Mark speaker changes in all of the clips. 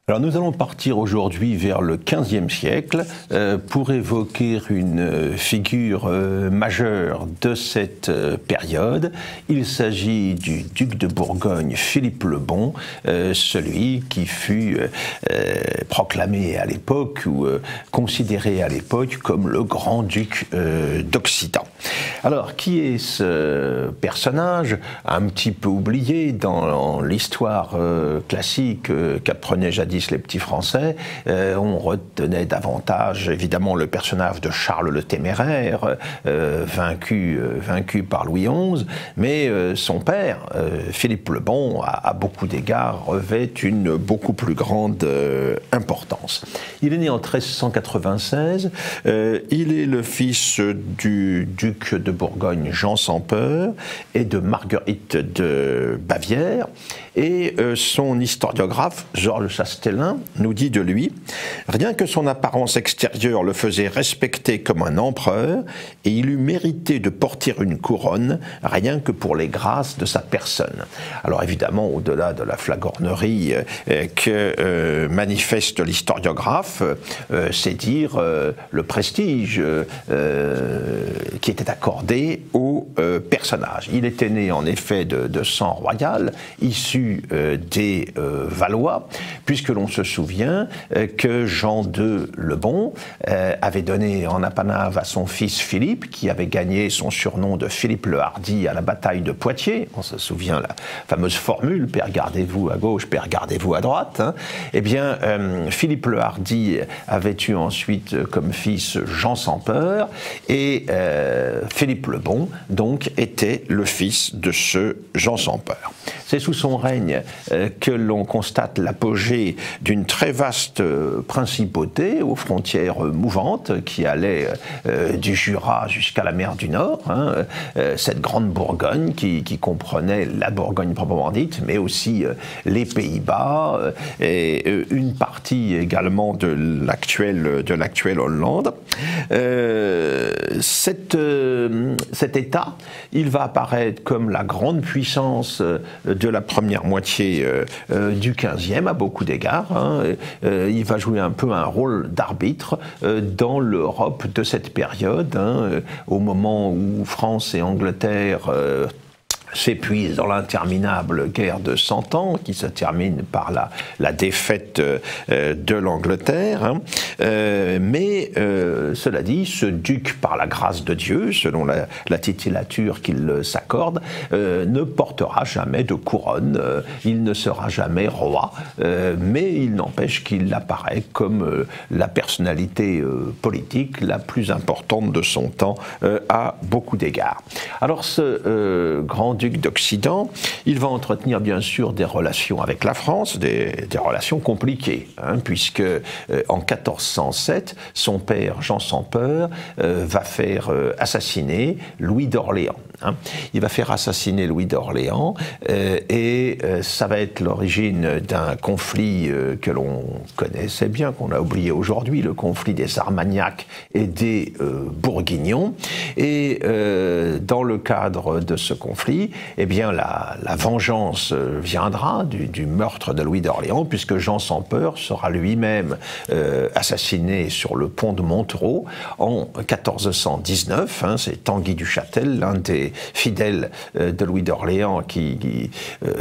Speaker 1: Alors nous allons partir aujourd'hui vers le XVe siècle pour évoquer une figure majeure de cette période. Il s'agit du duc de Bourgogne, Philippe le Bon, celui qui fut proclamé à l'époque ou considéré à l'époque comme le grand duc d'Occident. Alors qui est ce personnage un petit peu oublié dans l'histoire classique qu'apprenaient jadis les petits Français? On retenait davantage évidemment le personnage de Charles le Téméraire, vaincu par Louis XI, mais son père, Philippe le Bon, à beaucoup d'égards revêt une beaucoup plus grande importance. Il est né en 1396, il est le fils du duc de Bourgogne Jean sans Peur et de Marguerite de Bavière, et son historiographe Georges Chastelain nous dit de lui: rien que son apparence extérieure le faisait respecter comme un empereur, et il eût mérité de porter une couronne rien que pour les grâces de sa personne. Alors évidemment, au-delà de la flagornerie que manifeste l'historiographe, c'est dire le prestige qui était accordé au personnage. Il était né en effet de sang royal, issu des Valois, puisque l'on se souvient que Jean II le Bon avait donné en apanage à son fils Philippe, qui avait gagné son surnom de Philippe le Hardi à la bataille de Poitiers. On se souvient la fameuse formule « Père, gardez-vous à gauche, Père, gardez-vous à droite ». Eh bien, Philippe le Hardi avait eu ensuite comme fils Jean sans Peur, et Philippe le Bon, donc, était le fils de ce Jean sans Peur. C'est sous son règne que l'on constate l'apogée d'une très vaste principauté aux frontières mouvantes qui allait du Jura jusqu'à la mer du Nord, cette grande Bourgogne qui comprenait la Bourgogne proprement dite, mais aussi les Pays-Bas et une partie également de l'actuelle Hollande. Cet État, il va apparaître comme la grande puissance de la première moitié du XVe à beaucoup d'égards. Il va jouer un peu un rôle d'arbitre dans l'Europe de cette période, au moment où France et Angleterre s'épuise dans l'interminable guerre de 100 ans qui se termine par la défaite de l'Angleterre. Mais cela dit, ce duc, par la grâce de Dieu, selon la titulature qu'il s'accorde, ne portera jamais de couronne, il ne sera jamais roi, mais il n'empêche qu'il apparaît comme la personnalité politique la plus importante de son temps à beaucoup d'égards. Alors ce grand duc d'Occident, il va entretenir bien sûr des relations avec la France, des relations compliquées, puisque en 1407, son père Jean sans Peur va faire assassiner Louis d'Orléans. Il va faire assassiner Louis d'Orléans et ça va être l'origine d'un conflit que l'on connaissait bien, qu'on a oublié aujourd'hui, le conflit des Armagnacs et des Bourguignons. Et dans le cadre de ce conflit, eh bien la vengeance viendra du meurtre de Louis d'Orléans, puisque Jean sans Peur sera lui-même assassiné sur le pont de Montereau en 1419. C'est Tanguy du Châtel, l'un des fidèles de Louis d'Orléans, qui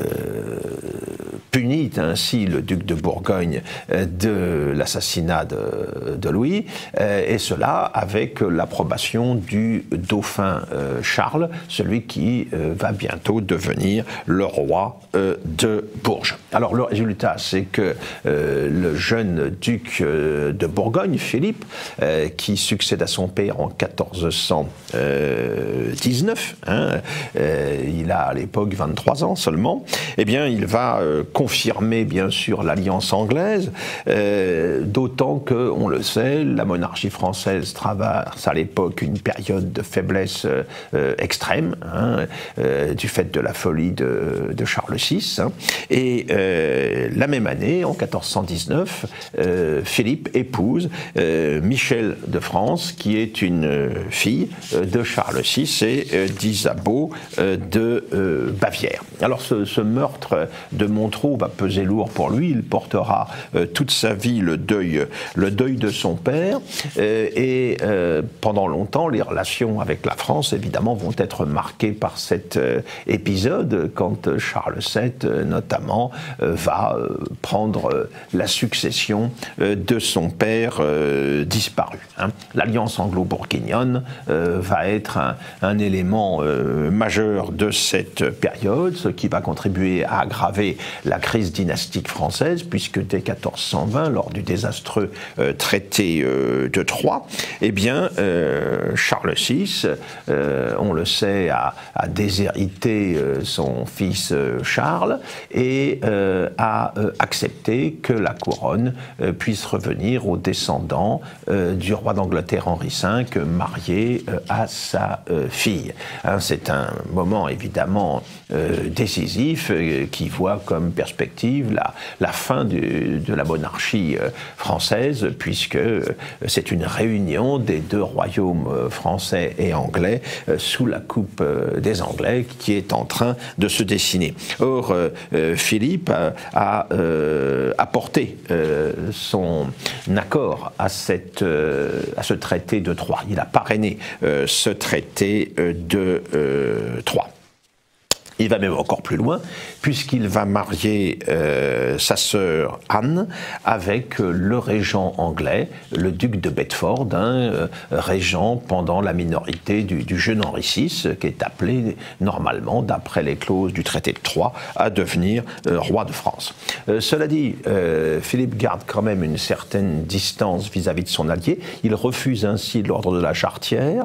Speaker 1: punit ainsi le duc de Bourgogne de l'assassinat de Louis, et cela avec l'approbation du dauphin Charles, celui qui va bientôt devenir le roi de Bourges. Alors le résultat, c'est que le jeune duc de Bourgogne, Philippe, qui succède à son père en 1419, il a à l'époque 23 ans seulement, eh bien il va confirmer bien sûr l'alliance anglaise, d'autant que, on le sait, la monarchie française traverse à l'époque une période de faiblesse extrême, du fait de la folie de Charles VI, et la même année, en 1419, Philippe épouse Michel de France, qui est une fille de Charles VI et d'Isabeau de Bavière. Alors ce meurtre de Montereau va peser lourd pour lui. Il portera toute sa vie le deuil de son père. Et pendant longtemps, les relations avec la France, évidemment, vont être marquées par cet épisode, quand Charles VII, notamment, va prendre la succession de son père disparu. L'alliance anglo-bourguignonne va être un élément majeur de cette période, ce qui va contribuer à aggraver la crise dynastique française, puisque dès 1420, lors du désastreux traité de Troyes, eh bien, Charles VI, on le sait, a déshérité son fils Charles et a accepté que la couronne puisse revenir aux descendants du roi d'Angleterre Henri V, marié à sa fille. C'est un moment évidemment décisif qui voit comme perspective la fin de la monarchie française, puisque c'est une réunion des deux royaumes français et anglais sous la coupe des Anglais qui est en train de se dessiner. Or, Philippe a apporté son accord à ce traité de Troyes. Il a parrainé ce traité de Troyes. Il va même encore plus loin, puisqu'il va marier sa sœur Anne avec le régent anglais, le duc de Bedford, régent pendant la minorité du jeune Henri VI, qui est appelé normalement, d'après les clauses du traité de Troyes, à devenir roi de France. Cela dit, Philippe garde quand même une certaine distance vis-à-vis de son allié. Il refuse ainsi l'ordre de la Charretière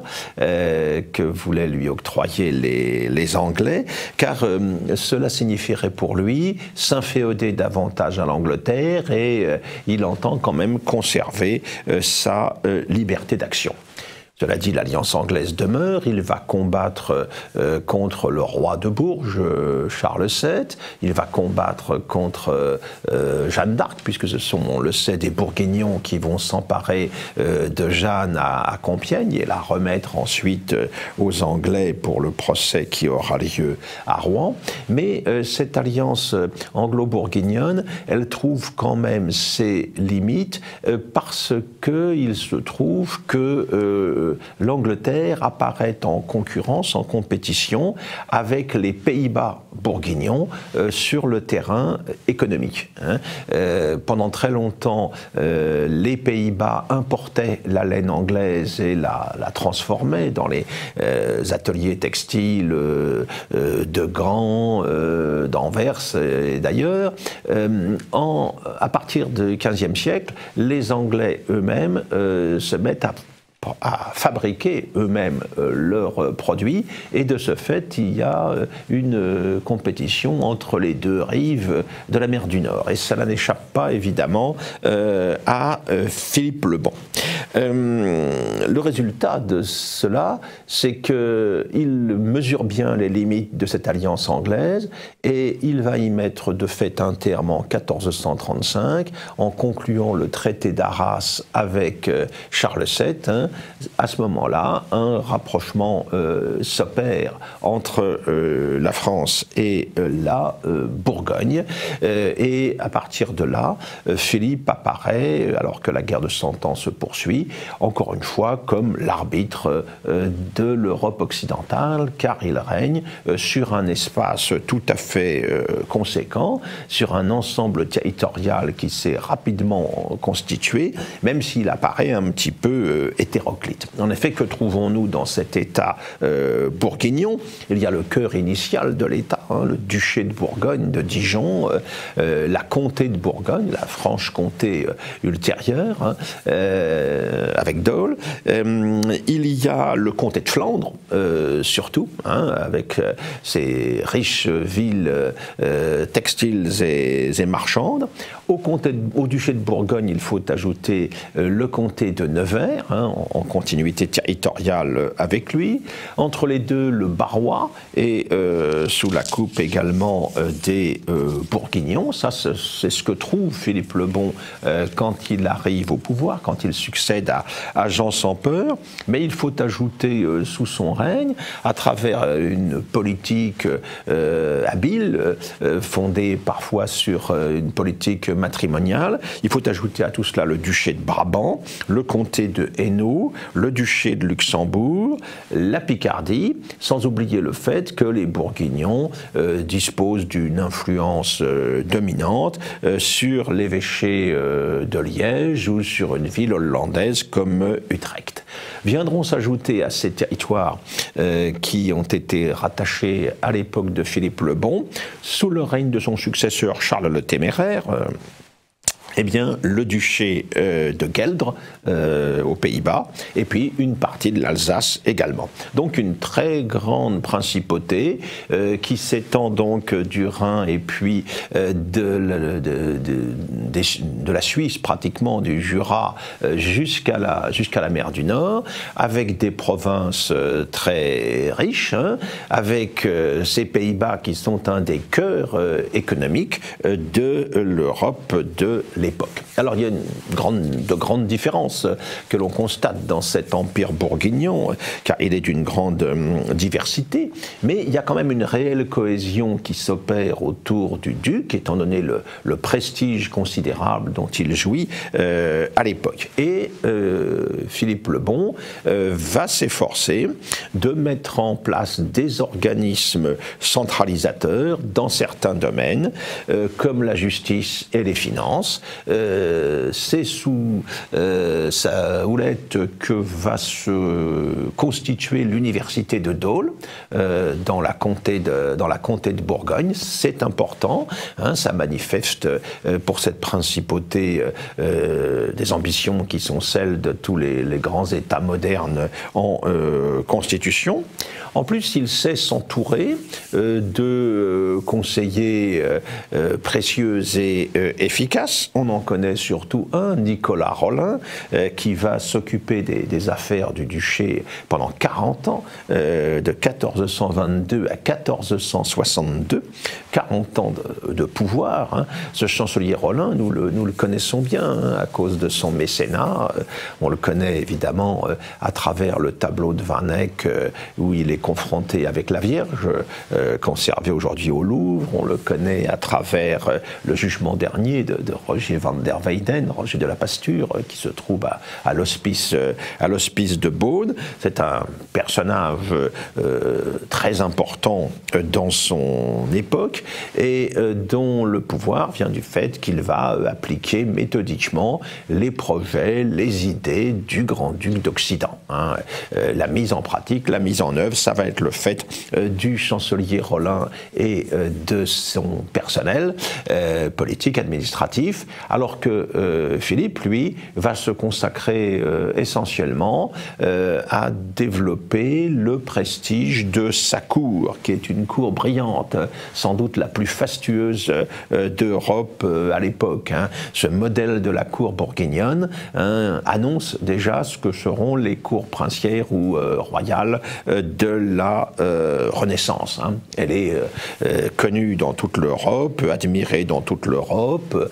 Speaker 1: que voulaient lui octroyer les Anglais, car cela signifierait pour lui s'inféoder davantage à l'Angleterre et il entend quand même conserver sa liberté d'action. Cela dit, l'alliance anglaise demeure. Il va combattre contre le roi de Bourges, Charles VII. Il va combattre contre Jeanne d'Arc, puisque ce sont, on le sait, des Bourguignons qui vont s'emparer de Jeanne à Compiègne et la remettre ensuite aux Anglais pour le procès qui aura lieu à Rouen. Mais cette alliance anglo-bourguignonne, elle trouve quand même ses limites parce qu'il se trouve que l'Angleterre apparaît en concurrence, en compétition avec les Pays-Bas bourguignons sur le terrain économique. Pendant très longtemps, les Pays-Bas importaient la laine anglaise et la transformaient dans les ateliers textiles de Gand, d'Anvers et d'ailleurs. À partir du XVe siècle, les Anglais eux-mêmes se mettent à fabriquer eux-mêmes leurs produits et de ce fait il y a une compétition entre les deux rives de la mer du Nord et cela n'échappe pas évidemment à Philippe le Bon. Le résultat de cela, c'est qu'il mesure bien les limites de cette alliance anglaise et il va y mettre de fait un terme en 1435 en concluant le traité d'Arras avec Charles VII. À ce moment-là, un rapprochement s'opère entre la France et la Bourgogne et à partir de là, Philippe apparaît, alors que la guerre de Cent Ans se poursuit, encore une fois comme l'arbitre de l'Europe occidentale, car il règne sur un espace tout à fait conséquent, sur un ensemble territorial qui s'est rapidement constitué, même s'il apparaît un petit peu hétéroclite. En effet, que trouvons-nous dans cet État bourguignon? Il y a le cœur initial de l'État, le duché de Bourgogne, de Dijon, la comté de Bourgogne, la Franche-Comté ultérieure, avec Dole. Il y a le comté de Flandre, surtout, avec ses riches villes textiles et marchandes. Au duché de Bourgogne, il faut ajouter le comté de Nevers, en continuité territoriale avec lui. Entre les deux, le Barrois, et sous la coupe également des Bourguignons. Ça, c'est ce que trouve Philippe le Bon quand il arrive au pouvoir, quand il succède à Jean sans peur. Mais il faut ajouter sous son règne, à travers une politique habile, fondée parfois sur une politique matrimoniale, il faut ajouter à tout cela le duché de Brabant, le comté de Hainaut, le duché de Luxembourg, la Picardie, sans oublier le fait que les Bourguignons disposent d'une influence dominante sur l'évêché de Liège ou sur une ville hollandaise comme Utrecht. Viendront s'ajouter à ces territoires qui ont été rattachés à l'époque de Philippe le Bon, sous le règne de son successeur Charles le Téméraire, eh bien, le duché de Gueldre aux Pays-Bas, et puis une partie de l'Alsace également. Donc une très grande principauté qui s'étend donc du Rhin et puis de la Suisse, pratiquement du Jura, jusqu'à la mer du Nord, avec des provinces très riches, hein, avec ces Pays-Bas qui sont un des cœurs économiques de l'Europe de l'époque. Alors il y a de grandes différences que l'on constate dans cet empire bourguignon, car il est d'une grande diversité, mais il y a quand même une réelle cohésion qui s'opère autour du duc, étant donné le prestige considérable dont il jouit à l'époque. Et Philippe le Bon va s'efforcer de mettre en place des organismes centralisateurs dans certains domaines, comme la justice et les finances. C'est sous sa houlette que va se constituer l'université de Dole dans la comté de Bourgogne. C'est important, hein, ça manifeste pour cette principauté des ambitions qui sont celles de tous les grands États modernes en constitution. En plus, il sait s'entourer de conseillers précieux et efficaces. On en connaît surtout un, Nicolas Rolin, qui va s'occuper des affaires du duché pendant 40 ans, de 1422 à 1462, 40 ans de pouvoir. Hein. Ce chancelier Rolin, nous le connaissons bien, hein, à cause de son mécénat. On le connaît évidemment à travers le tableau de Van Eyck, où il est confronté avec la Vierge, conservé aujourd'hui au Louvre. On le connaît à travers le jugement dernier de Roger van der Weyden, Roger de la Pasture, qui se trouve à l'hospice de Beaune. C'est un personnage très important dans son époque et dont le pouvoir vient du fait qu'il va appliquer méthodiquement les projets, les idées du grand-duc d'Occident. Hein. La mise en pratique, la mise en œuvre, ça va être le fait du chancelier Rolin et de son personnel politique, administratif, alors que Philippe, lui, va se consacrer essentiellement à développer le prestige de sa cour, qui est une cour brillante, sans doute la plus fastueuse d'Europe à l'époque. Hein. Ce modèle de la cour bourguignonne annonce déjà ce que seront les cours princières ou royales de la Renaissance. Hein. Elle est connue dans toute l'Europe, admirée dans toute l'Europe.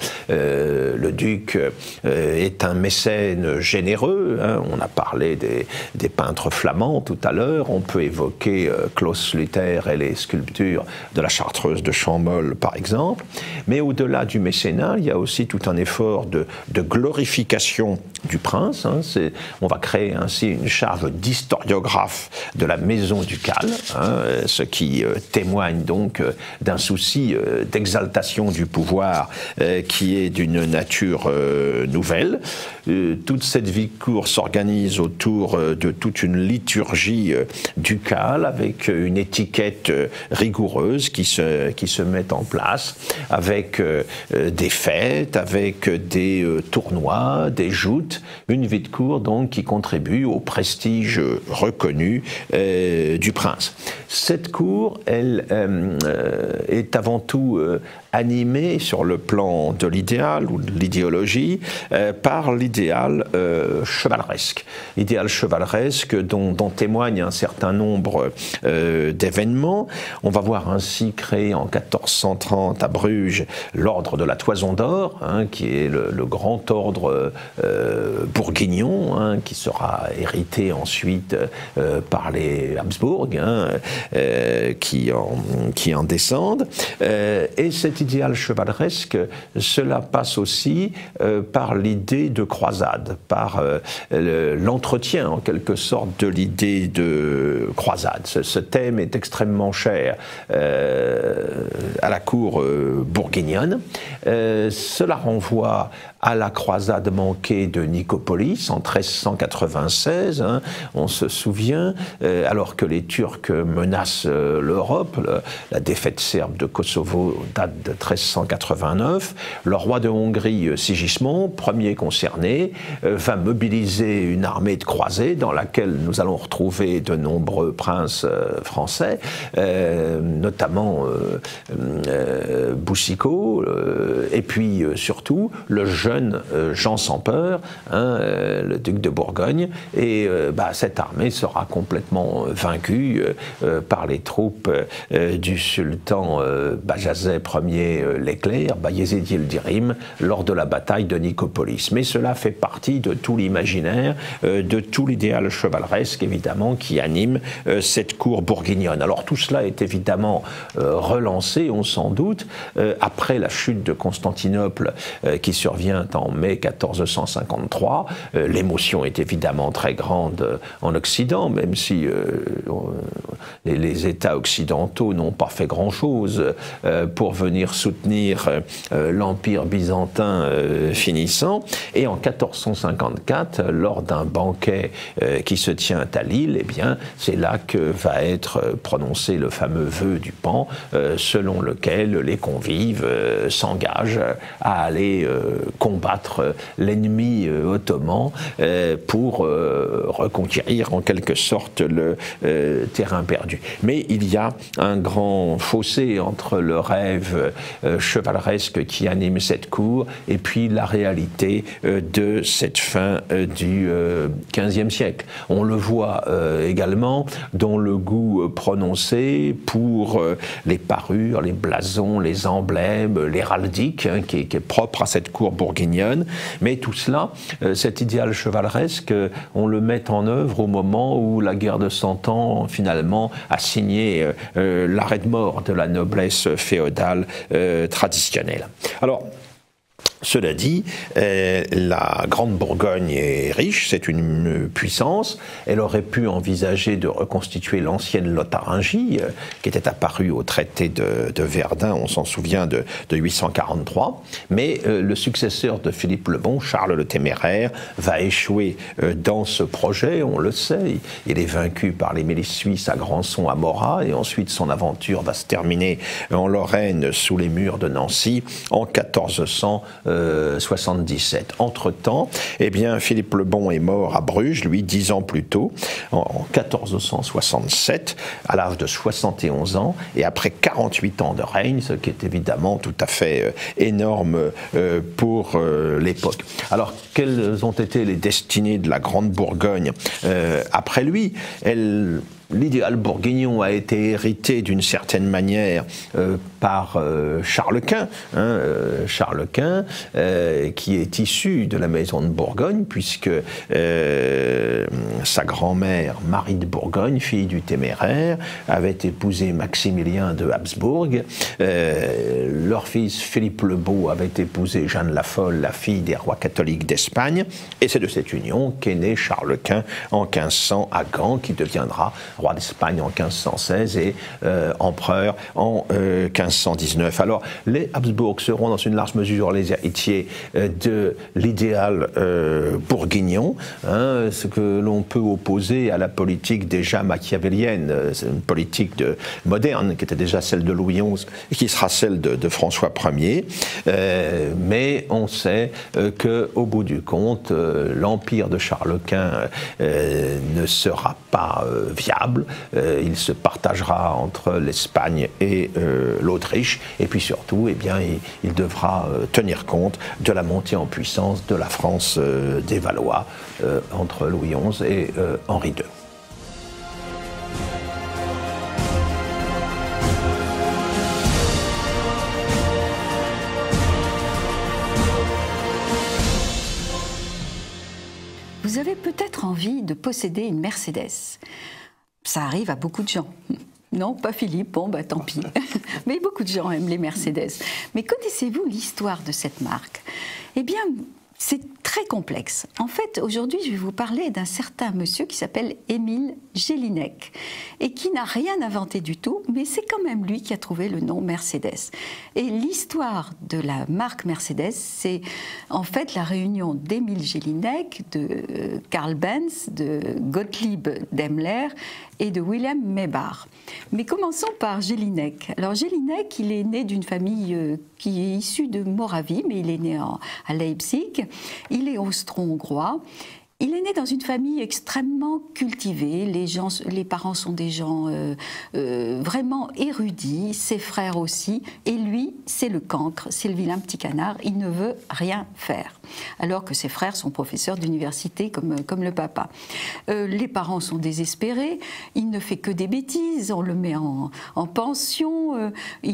Speaker 1: Le duc est un mécène généreux. Hein. On a parlé des peintres flamands tout à l'heure. On peut évoquer Claus Luther et les sculptures de la Chartreuse de Champmol, par exemple. Mais au-delà du mécénat, il y a aussi tout un effort de glorification du prince. Hein. On va créer ainsi une charge d'historiographe de la maison ducale, hein, ce qui témoigne donc d'un souci d'exaltation du pouvoir qui est d'une nature nouvelle. Toute cette vie de cour s'organise autour de toute une liturgie ducale avec une étiquette rigoureuse qui se met en place, avec des fêtes, avec des tournois, des joutes, une vie de cour donc qui contribue au prestige reconnu du prince. Cette cour, elle est avant tout animé sur le plan de l'idéal ou de l'idéologie par l'idéal chevaleresque. Idéal chevaleresque dont témoigne un certain nombre d'événements. On va voir ainsi créer en 1430 à Bruges l'ordre de la Toison d'Or, hein, qui est le grand ordre bourguignon, hein, qui sera hérité ensuite par les Habsbourg, hein, qui en descendent. Et cet idéal chevaleresque, cela passe aussi par l'idée de croisade, par l'entretien en quelque sorte de l'idée de croisade. Ce thème est extrêmement cher à la cour bourguignonne. Cela renvoie à la croisade manquée de Nicopolis en 1396, hein, on se souvient, alors que les Turcs menacent l'Europe, la défaite serbe de Kosovo date de 1389, le roi de Hongrie, Sigismond, premier concerné, va mobiliser une armée de croisés dans laquelle nous allons retrouver de nombreux princes français, notamment Boucicaut, et puis surtout le jeune Jean sans peur, hein, le duc de Bourgogne, et cette armée sera complètement vaincue par les troupes du sultan Bajazet Ier Leclerc, Bayezid Yildirim, lors de la bataille de Nicopolis. Mais cela fait partie de tout l'imaginaire, de tout l'idéal chevaleresque, évidemment, qui anime cette cour bourguignonne. Alors tout cela est évidemment relancé, on s'en doute, après la chute de Constantinople qui survient en mai 1453. L'émotion est évidemment très grande en Occident, même si les États occidentaux n'ont pas fait grand-chose pour venir soutenir l'Empire byzantin finissant. Et en 1454, lors d'un banquet qui se tient à Lille, eh bien, c'est là que va être prononcé le fameux vœu du Pan, selon lequel les convives s'engagent à aller combattre l'ennemi ottoman pour reconquérir en quelque sorte le terrain perdu. Mais il y a un grand fossé entre le rêve chevaleresque qui anime cette cour et puis la réalité de cette fin du XVe siècle. On le voit également dans le goût prononcé pour les parures, les blasons, les emblèmes, l'héraldique, hein, qui est propre à cette cour bourguignonne. Mais tout cela, cet idéal chevaleresque, on le met en œuvre au moment où la guerre de Cent Ans, finalement, a signé l'arrêt de mort de la noblesse féodale traditionnelle. Alors, cela dit, la Grande Bourgogne est riche, c'est une puissance. Elle aurait pu envisager de reconstituer l'ancienne Lotharingie, qui était apparue au traité de Verdun, on s'en souvient, de 843. Mais le successeur de Philippe le Bon, Charles le Téméraire, va échouer dans ce projet, on le sait. Il est vaincu par les milices suisses à Grandson, à Morat, et ensuite son aventure va se terminer en Lorraine, sous les murs de Nancy, en 1477. Entre-temps, eh bien, Philippe le Bon est mort à Bruges, lui, 10 ans plus tôt, en 1467, à l'âge de 71 ans, et après 48 ans de règne, ce qui est évidemment tout à fait énorme pour l'époque. Alors, quelles ont été les destinées de la Grande Bourgogne après lui? L'idéal bourguignon a été hérité d'une certaine manière par Charles Quint, Charles Quint qui est issu de la maison de Bourgogne, puisque sa grand-mère, Marie de Bourgogne, fille du Téméraire, avait épousé Maximilien de Habsbourg. Leur fils Philippe le Beau avait épousé Jeanne la Folle, la fille des rois catholiques d'Espagne, et c'est de cette union qu'est né Charles Quint en 1500 à Gand, qui deviendra roi d'Espagne en 1516 et empereur en 1519. Alors, les Habsbourg seront dans une large mesure les héritiers de l'idéal bourguignon, ce que l'on peut opposer à la politique déjà machiavélienne, c'est une politique moderne qui était déjà celle de Louis XI et qui sera celle de François Ier. Mais on sait qu'au bout du compte, l'empire de Charles Quint ne sera pas viable. équitable. Il se partagera entre l'Espagne et l'Autriche. Et puis surtout, eh bien, il devra tenir compte de la montée en puissance de la France des Valois entre Louis XI et Henri II.
Speaker 2: Vous avez peut-être envie de posséder une Mercedes. Ça arrive à beaucoup de gens. Non, pas Philippe, bon, bah tant pis. Mais beaucoup de gens aiment les Mercedes. Mais connaissez-vous l'histoire de cette marque? Eh bien, c'est très complexe. En fait, aujourd'hui, je vais vous parler d'un certain monsieur qui s'appelle Émile Jelinek et qui n'a rien inventé du tout, mais c'est quand même lui qui a trouvé le nom Mercedes. Et l'histoire de la marque Mercedes, c'est en fait la réunion d'Émile Jelinek, de Karl Benz, de Gottlieb Daimler et de Wilhelm Maybach. Mais commençons par Jelinek. Alors Jelinek, il est né d'une famille qui est issue de Moravie, mais il est né à Leipzig. Il est austro-hongrois. Il est né dans une famille extrêmement cultivée. Les parents sont des gens vraiment érudits, ses frères aussi. Et lui, c'est le cancre, c'est le vilain petit canard. Il ne veut rien faire. Alors que ses frères sont professeurs d'université comme le papa. Les parents sont désespérés. Il ne fait que des bêtises. On le met en pension.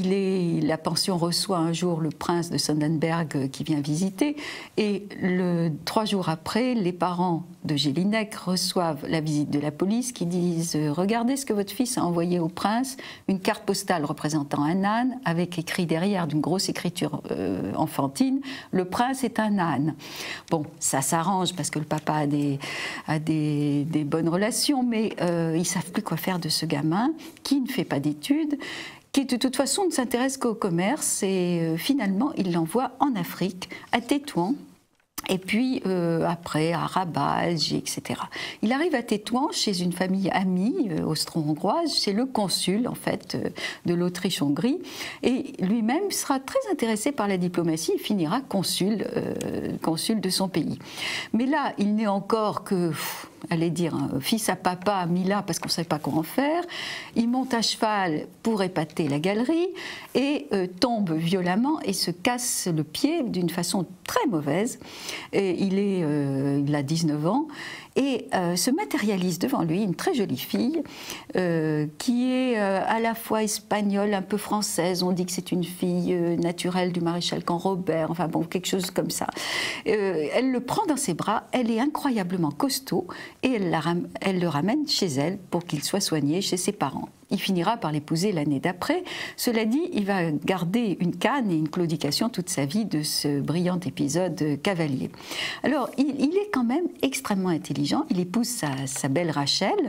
Speaker 2: La pension reçoit un jour le prince de Sonderberg qui vient visiter. Et 3 jours après, les parents de Jelinek reçoivent la visite de la police qui disent « Regardez ce que votre fils a envoyé au prince, une carte postale représentant un âne avec écrit derrière d'une grosse écriture enfantine « Le prince est un âne ». Bon, ça s'arrange parce que le papa a des bonnes relations, mais ils ne savent plus quoi faire de ce gamin qui ne fait pas d'études, qui de toute façon ne s'intéresse qu'au commerce et finalement il l'envoie en Afrique, à Tétouan. Et puis après à Rabat, Alger, etc. Il arrive à Tétouan chez une famille amie austro-hongroise, chez le consul en fait de l'Autriche-Hongrie, et lui-même sera très intéressé par la diplomatie et finira consul de son pays. Mais là, il n'est encore que allez dire, un fils à papa mis là parce qu'on ne savait pas comment faire. Il monte à cheval pour épater la galerie et tombe violemment et se casse le pied d'une façon très mauvaise. Et il a 19 ans et se matérialise devant lui une très jolie fille qui est à la fois espagnole, un peu française. On dit que c'est une fille naturelle du maréchal Canrobert, enfin bon, quelque chose comme ça. Elle le prend dans ses bras, elle est incroyablement costaud et elle le ramène chez elle pour qu'il soit soigné chez ses parents. Il finira par l'épouser l'année d'après. Cela dit, il va garder une canne et une claudication toute sa vie de ce brillant épisode cavalier. Alors, il est quand même extrêmement intelligent. Il épouse sa belle Rachel.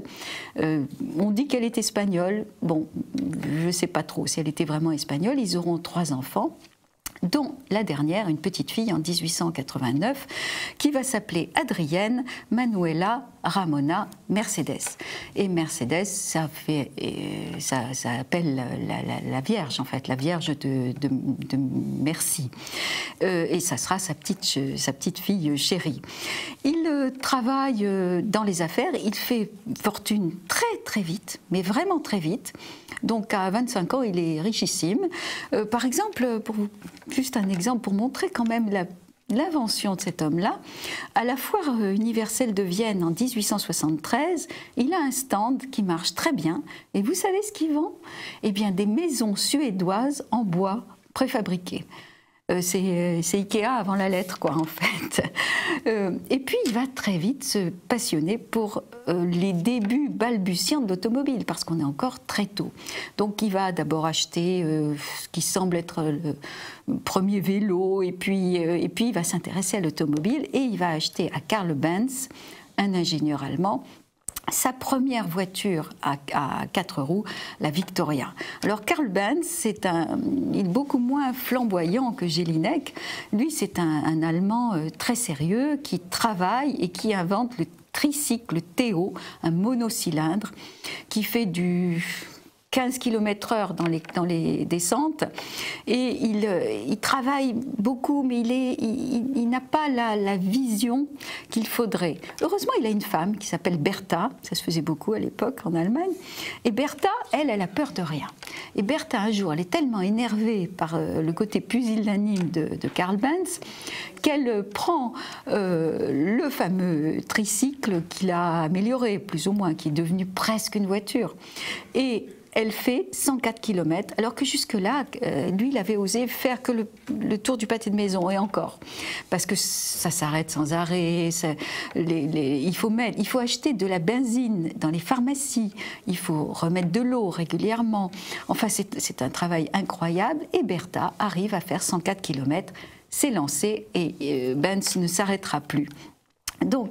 Speaker 2: On dit qu'elle est espagnole. Bon, je ne sais pas trop si elle était vraiment espagnole. Ils auront 3 enfants, dont la dernière, une petite fille en 1889, qui va s'appeler Adrienne Manuela Ramona Mercedes. Et Mercedes, ça appelle la Vierge, en fait, la Vierge de Merci. Et ça sera sa petite fille chérie. Il travaille dans les affaires, il fait fortune très très vite, mais vraiment très vite. Donc à 25 ans, il est richissime. Par exemple, juste un exemple pour montrer quand même l'invention de cet homme-là, à la foire universelle de Vienne en 1873, il a un stand qui marche très bien. Et vous savez ce qu'il vend? Eh bien, des maisons suédoises en bois préfabriquées. C'est Ikea avant la lettre, quoi, en fait. Et puis, il va très vite se passionner pour les débuts balbutiants de l'automobile, parce qu'on est encore très tôt. Donc, il va d'abord acheter ce qui semble être le premier vélo, et puis il va s'intéresser à l'automobile, et il va acheter à Karl Benz, un ingénieur allemand, sa première voiture à 4 roues, la Victoria. Alors Karl Benz, il est beaucoup moins flamboyant que Jelinek. Lui, c'est un Allemand très sérieux qui travaille et qui invente le tricycle Théo, un monocylindre qui fait du 15 km/h dans les descentes. Et il travaille beaucoup, mais il n'a pas la vision qu'il faudrait. Heureusement, il a une femme qui s'appelle Bertha, ça se faisait beaucoup à l'époque en Allemagne. Et Bertha, elle a peur de rien. Et Bertha, un jour, elle est tellement énervée par le côté pusillanime de Karl Benz qu'elle prend le fameux tricycle qu'il a amélioré, plus ou moins, qui est devenu presque une voiture. Et elle fait 104 km, alors que jusque-là, lui, il avait osé faire que le tour du pâté de maison, et encore. Parce que ça s'arrête sans arrêt, il faut acheter de la benzine dans les pharmacies, il faut remettre de l'eau régulièrement. Enfin, c'est un travail incroyable, et Bertha arrive à faire 104 km, c'est lancé, et Benz ne s'arrêtera plus. Donc,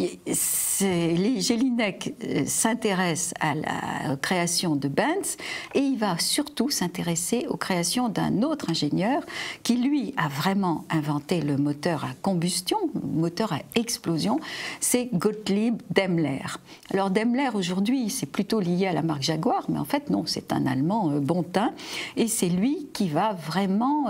Speaker 2: Jelinek s'intéresse à la création de Benz et il va surtout s'intéresser aux créations d'un autre ingénieur qui, lui, a vraiment inventé le moteur à combustion, le moteur à explosion, c'est Gottlieb Daimler. Alors Daimler, aujourd'hui, c'est plutôt lié à la marque Jaguar, mais en fait, non, c'est un Allemand bon teint et c'est lui qui va vraiment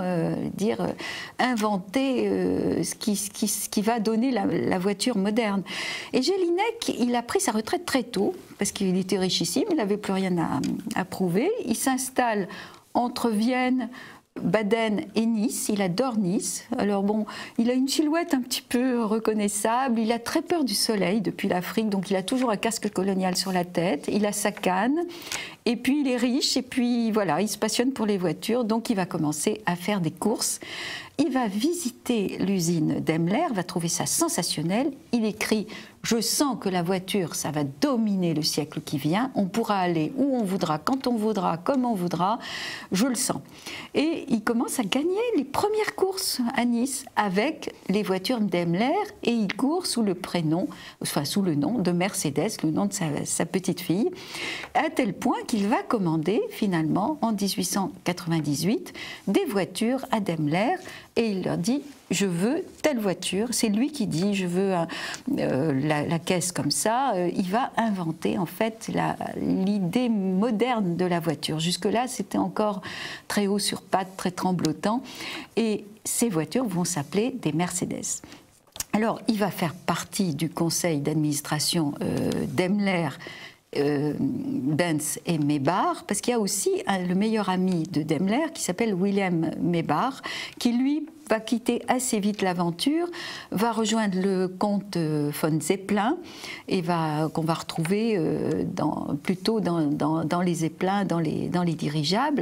Speaker 2: inventer ce qui va donner la voiture moderne. Et Jelinek, il a pris sa retraite très tôt, parce qu'il était richissime, il n'avait plus rien à prouver. Il s'installe entre Vienne, Baden et Nice, il adore Nice. Alors bon, il a une silhouette un petit peu reconnaissable, il a très peur du soleil depuis l'Afrique, donc il a toujours un casque colonial sur la tête, il a sa canne, et puis il est riche, et puis voilà, il se passionne pour les voitures, donc il va commencer à faire des courses. Il va visiter l'usine Daimler, va trouver ça sensationnel. Il écrit « Je sens que la voiture, ça va dominer le siècle qui vient. On pourra aller où on voudra, quand on voudra, comme on voudra. Je le sens. » Et il commence à gagner les premières courses à Nice avec les voitures Daimler et il court sous le nom de Mercedes, le nom de sa petite fille, à tel point qu'il va commander finalement en 1898 des voitures à Daimler. Et il leur dit « Je veux telle voiture ». C'est lui qui dit « Je veux la caisse comme ça ». Il va inventer en fait l'idée moderne de la voiture. Jusque-là, c'était encore très haut sur pattes, très tremblotant. Et ces voitures vont s'appeler des Mercedes. Alors, il va faire partie du conseil d'administration Daimler, Benz et Maybach, parce qu'il y a aussi le meilleur ami de Daimler qui s'appelle Wilhelm Maybach, qui lui va quitter assez vite l'aventure, va rejoindre le comte von Zeppelin et qu'on va retrouver plutôt dans les Zeppelins, dans les dirigeables.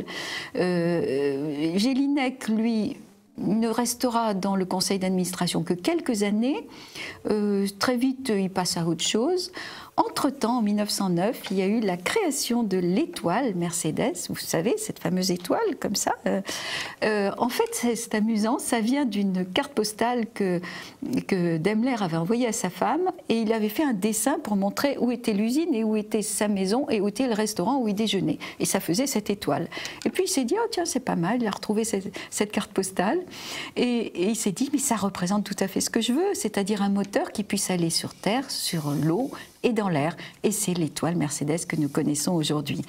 Speaker 2: Jelinek, lui, ne restera dans le conseil d'administration que quelques années. Très vite, il passe à autre chose. Entre-temps, en 1909, il y a eu la création de l'étoile Mercedes. Vous savez, cette fameuse étoile, comme ça. En fait, c'est amusant. Ça vient d'une carte postale que Daimler avait envoyée à sa femme. Et il avait fait un dessin pour montrer où était l'usine et où était sa maison et où était le restaurant où il déjeunait. Et ça faisait cette étoile. Et puis, il s'est dit, oh tiens, c'est pas mal. Il a retrouvé cette carte postale. Et il s'est dit, mais ça représente tout à fait ce que je veux. C'est-à-dire un moteur qui puisse aller sur terre, sur l'eau, et dans l'air, et c'est l'étoile Mercedes que nous connaissons aujourd'hui.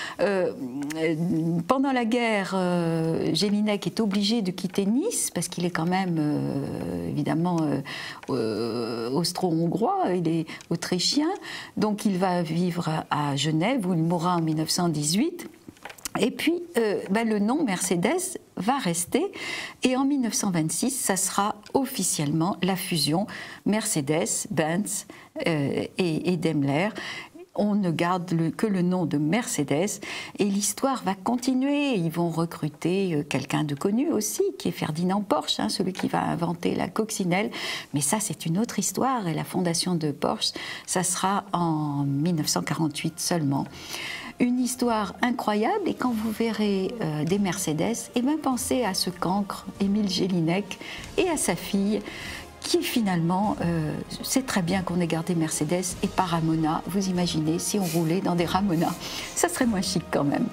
Speaker 2: Pendant la guerre, Jelinek est obligé de quitter Nice, parce qu'il est quand même, évidemment, austro-hongrois, il est autrichien, donc il va vivre à Genève, où il mourra en 1918. Et puis, le nom Mercedes va rester. Et en 1926, ça sera officiellement la fusion Mercedes, Benz et Daimler. On ne garde que le nom de Mercedes et l'histoire va continuer. Ils vont recruter quelqu'un de connu aussi, qui est Ferdinand Porsche, celui qui va inventer la coccinelle. Mais ça, c'est une autre histoire et la fondation de Porsche, ça sera en 1948 seulement. Une histoire incroyable et quand vous verrez des Mercedes, pensez à ce cancre, Émile Jelinek, et à sa fille, qui finalement, c'est très bien qu'on ait gardé Mercedes et pas Ramona. Vous imaginez si on roulait dans des Ramona, ça serait moins chic quand même.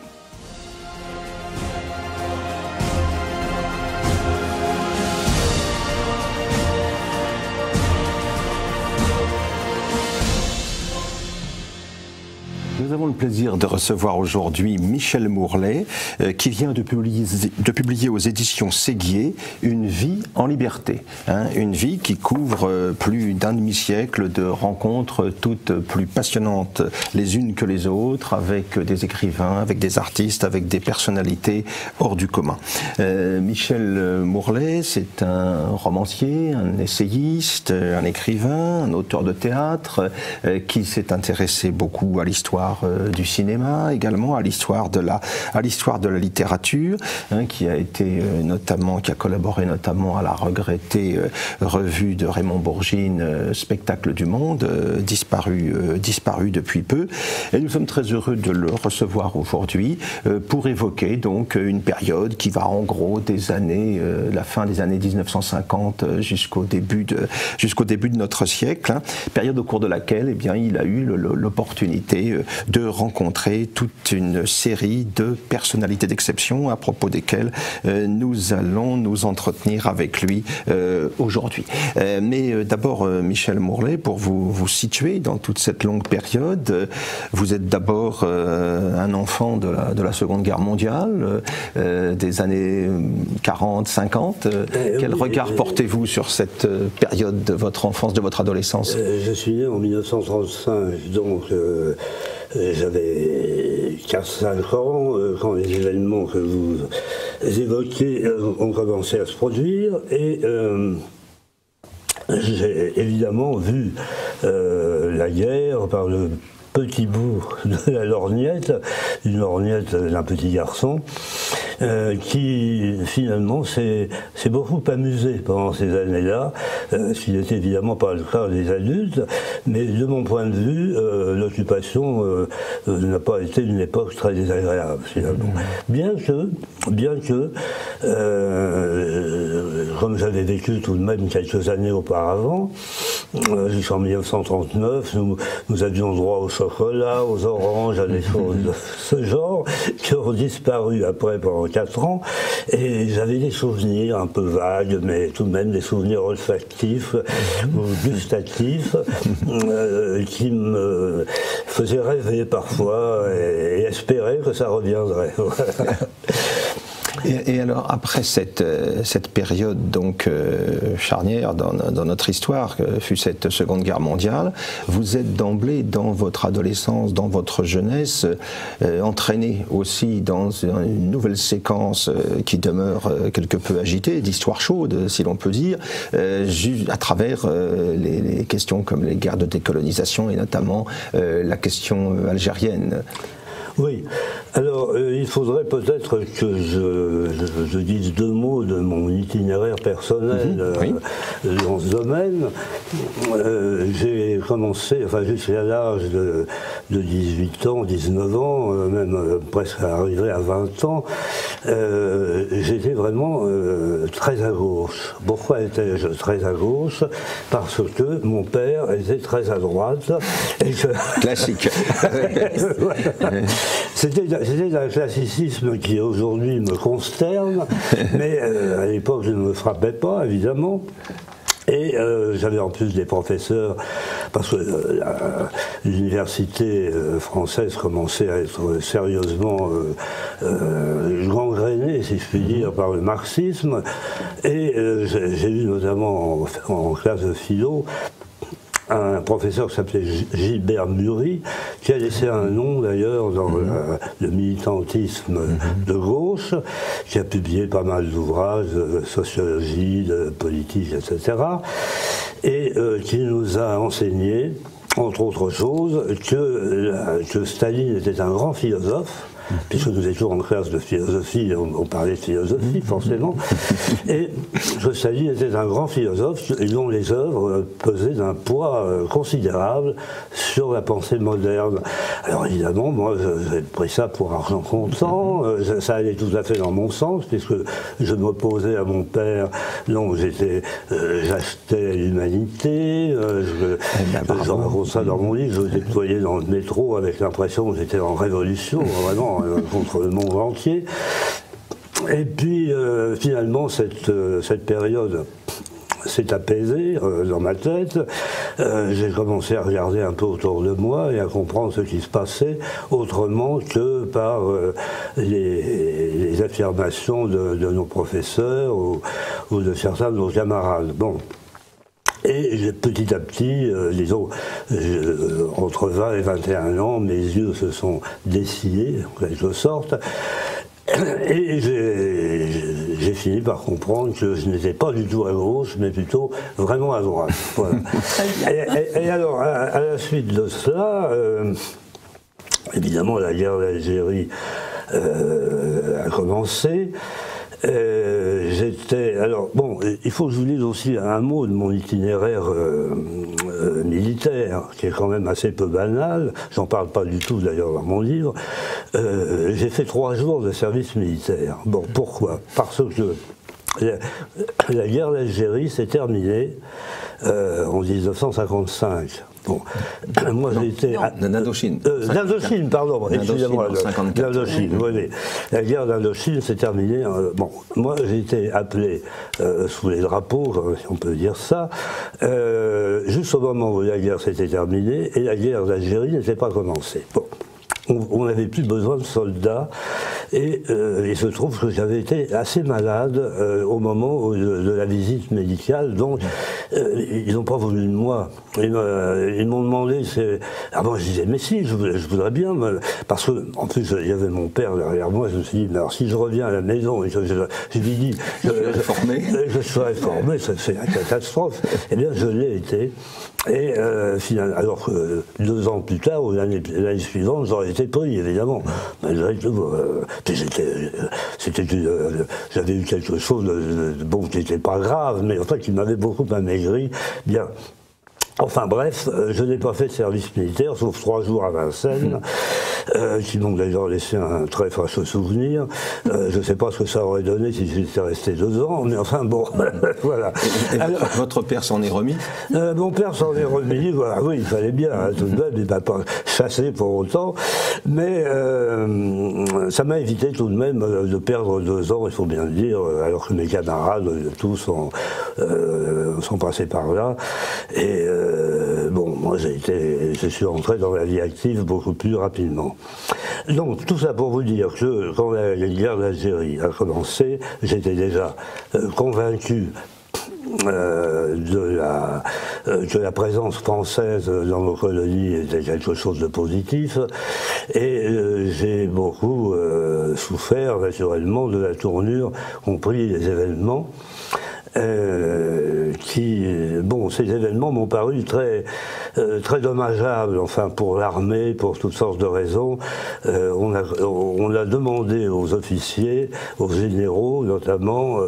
Speaker 1: Nous avons le plaisir de recevoir aujourd'hui Michel Mourlet, qui vient de publier aux éditions Séguier Une vie en liberté. Une vie qui couvre plus d'un demi-siècle de rencontres toutes plus passionnantes les unes que les autres, avec des écrivains, avec des artistes, avec des personnalités hors du commun. Michel Mourlet, c'est un romancier, un essayiste, un écrivain, un auteur de théâtre, qui s'est intéressé beaucoup à l'histoire du cinéma, également à l'histoire de la littérature, qui a collaboré notamment à la regrettée revue de Raymond Bourgine, Spectacle du Monde, disparu depuis peu. Et nous sommes très heureux de le recevoir aujourd'hui pour évoquer donc une période qui va en gros la fin des années 1950 jusqu'au début de notre siècle, période au cours de laquelle il a eu l'opportunité de rencontrer toute une série de personnalités d'exception à propos desquelles nous allons nous entretenir avec lui aujourd'hui. Mais d'abord, Michel Mourlet, pour vous situer dans toute cette longue période, vous êtes d'abord un enfant de la Seconde Guerre mondiale, des années 40, 50. Quel regard portez-vous sur cette période de votre enfance, de votre adolescence?
Speaker 3: Je suis né en 1935, donc j'avais 4-5 ans quand les événements que vous évoquez ont commencé à se produire, et j'ai évidemment vu la guerre par le petit bout de la lorgnette, une lorgnette d'un petit garçon, qui finalement s'est beaucoup amusé pendant ces années-là, ce qui n'était évidemment pas le cas des adultes, mais de mon point de vue, l'occupation n'a pas été une époque très désagréable finalement. Bien que comme j'avais vécu tout de même quelques années auparavant, jusqu'en 1939, nous avions droit au chocolat, aux oranges, à des choses de ce genre, qui ont disparu après pendant 4 ans, et j'avais des souvenirs un peu vagues, mais tout de même des souvenirs olfactifs ou gustatifs, qui me faisaient rêver parfois et espérer que ça reviendrait.
Speaker 1: Et alors, après cette période donc charnière dans notre histoire, que fut cette Seconde Guerre mondiale, vous êtes d'emblée, dans votre adolescence, dans votre jeunesse, entraîné aussi dans une nouvelle séquence qui demeure quelque peu agitée, d'histoire chaude, si l'on peut dire, à travers les questions comme les guerres de décolonisation et notamment la question algérienne.
Speaker 3: Oui, alors il faudrait peut-être que je dise 2 mots de mon itinéraire personnel dans ce domaine. J'ai commencé, jusqu'à l'âge de 18 ans, 19 ans, même presque arrivé à 20 ans, j'étais vraiment très à gauche. Pourquoi étais-je très à gauche? Parce que mon père était très à droite. Et
Speaker 1: Classique.
Speaker 3: C'était un classicisme qui aujourd'hui me consterne, mais à l'époque je ne me frappais pas, évidemment. Et j'avais en plus des professeurs, parce que l'université française commençait à être sérieusement gangrénée, si je puis dire, par le marxisme. Et j'ai eu notamment en classe de philo un professeur qui s'appelait Gilbert Muri, qui a laissé un nom d'ailleurs dans le militantisme de gauche, qui a publié pas mal d'ouvrages de sociologie, de politique, etc. Et qui nous a enseigné, entre autres choses, que Staline était un grand philosophe, puisque nous étions en classe de philosophie, on parlait de philosophie forcément, et que Staline était un grand philosophe et dont les œuvres pesaient d'un poids considérable sur la pensée moderne. Alors évidemment, moi j'ai pris ça pour argent comptant, ça allait tout à fait dans mon sens, puisque je m'opposais à mon père, donc j'achetais l'humanité, j'en raconte ça dans mon livre, je me déployais dans le métro avec l'impression que j'étais en révolution, vraiment, contre le monde entier. Et puis finalement cette période s'est apaisé dans ma tête. J'ai commencé à regarder un peu autour de moi et à comprendre ce qui se passait autrement que par les affirmations de nos professeurs ou de certains de nos camarades. Bon. Et petit à petit, disons, entre 20 et 21 ans, mes yeux se sont dessillés, en quelque sorte. Et j'ai fini par comprendre que je n'étais pas du tout à gauche, mais plutôt vraiment à droite. Voilà. Et alors, à la suite de cela, évidemment, la guerre d'Algérie a commencé. Alors, bon, il faut que je vous dise aussi un mot de mon itinéraire militaire, qui est quand même assez peu banal. J'en parle pas du tout d'ailleurs dans mon livre. J'ai fait 3 jours de service militaire. Bon, pourquoi? Parce que la guerre d'Algérie s'est terminée en 1955. Bon, moi j'ai été...
Speaker 4: D'Indochine.
Speaker 3: D'Indochine, pardon, excusez-moi.
Speaker 4: D'Indochine,
Speaker 3: oui. La guerre d'Indochine s'est terminée... bon, moi j'ai été appelé sous les drapeaux, si on peut dire ça, juste au moment où la guerre s'était terminée, et la guerre d'Algérie n'était pas commencée. Bon. On n'avait plus besoin de soldats et il se trouve que j'avais été assez malade au moment de la visite médicale, donc ils n'ont pas voulu de moi. Ils m'ont demandé, moi je disais mais si, je voudrais bien, parce que en plus il y avait mon père derrière moi, je me suis dit mais alors si je reviens à la maison et que je lui dis je serai formé, c'est une catastrophe. Eh bien je l'ai été. Et finalement, alors que 2 ans plus tard, ou l'année suivante, j'aurais été pris, évidemment. Malgré tout, j'avais eu quelque chose bon, qui n'était pas grave, mais enfin qui m'avait beaucoup amaigri. Bien. Enfin bref, je n'ai pas fait de service militaire, sauf 3 jours à Vincennes, qui m'ont d'ailleurs laissé un très fâcheux souvenir. Je ne sais pas ce que ça aurait donné si j'étais resté 2 ans, mais enfin bon, voilà.
Speaker 4: Et votre père s'en est remis?
Speaker 3: Mon père s'en est remis, voilà, oui, il fallait bien, hein, tout de même, il ne m'a pas chassé pour autant, mais ça m'a évité tout de même de perdre 2 ans, il faut bien le dire, alors que mes camarades, tous sont passés par là, et bon, moi je suis entré dans la vie active beaucoup plus rapidement. Donc tout ça pour vous dire que quand la guerre d'Algérie a commencé, j'étais déjà convaincu que la présence française dans nos colonies était quelque chose de positif, et j'ai beaucoup souffert naturellement de la tournure qu'ont pris les événements. Ces événements m'ont paru très dommageables, enfin pour l'armée, pour toutes sortes de raisons. On a demandé aux officiers, aux généraux notamment,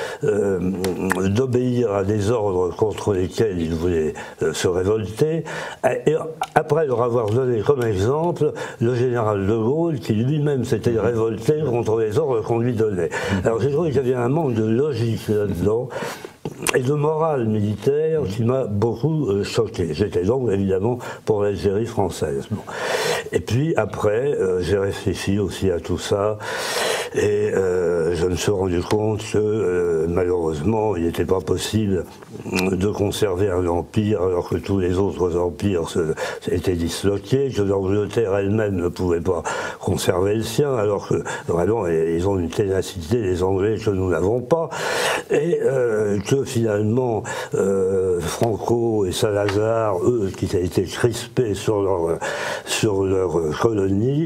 Speaker 3: d'obéir à des ordres contre lesquels ils voulaient se révolter. Et après leur avoir donné comme exemple le général de Gaulle, qui lui-même s'était révolté contre les ordres qu'on lui donnait. Alors j'ai trouvé qu'il y avait un manque de logique là-dedans, et de morale militaire qui m'a beaucoup choqué. J'étais donc évidemment pour l'Algérie française. Bon. Et puis après, j'ai réfléchi aussi à tout ça, et je me suis rendu compte que malheureusement il n'était pas possible de conserver un empire alors que tous les autres empires étaient disloqués, que l'Angleterre elle-même ne pouvait pas conserver le sien, alors que vraiment ils ont une ténacité, les Anglais, que nous n'avons pas, et que finalement Franco et Salazar, eux qui étaient crispés sur leur colonie,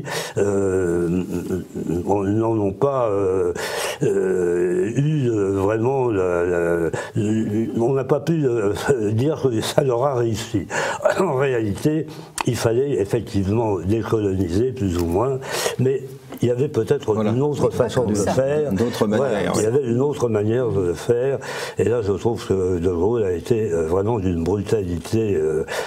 Speaker 3: n'en ont pas eu vraiment... on n'a pas pu dire que ça leur a réussi. En réalité, il fallait effectivement décoloniser, plus ou moins, mais il y avait peut-être une autre façon de le faire. Il y avait une autre manière de le faire. Et là, je trouve que De Gaulle a été vraiment d'une brutalité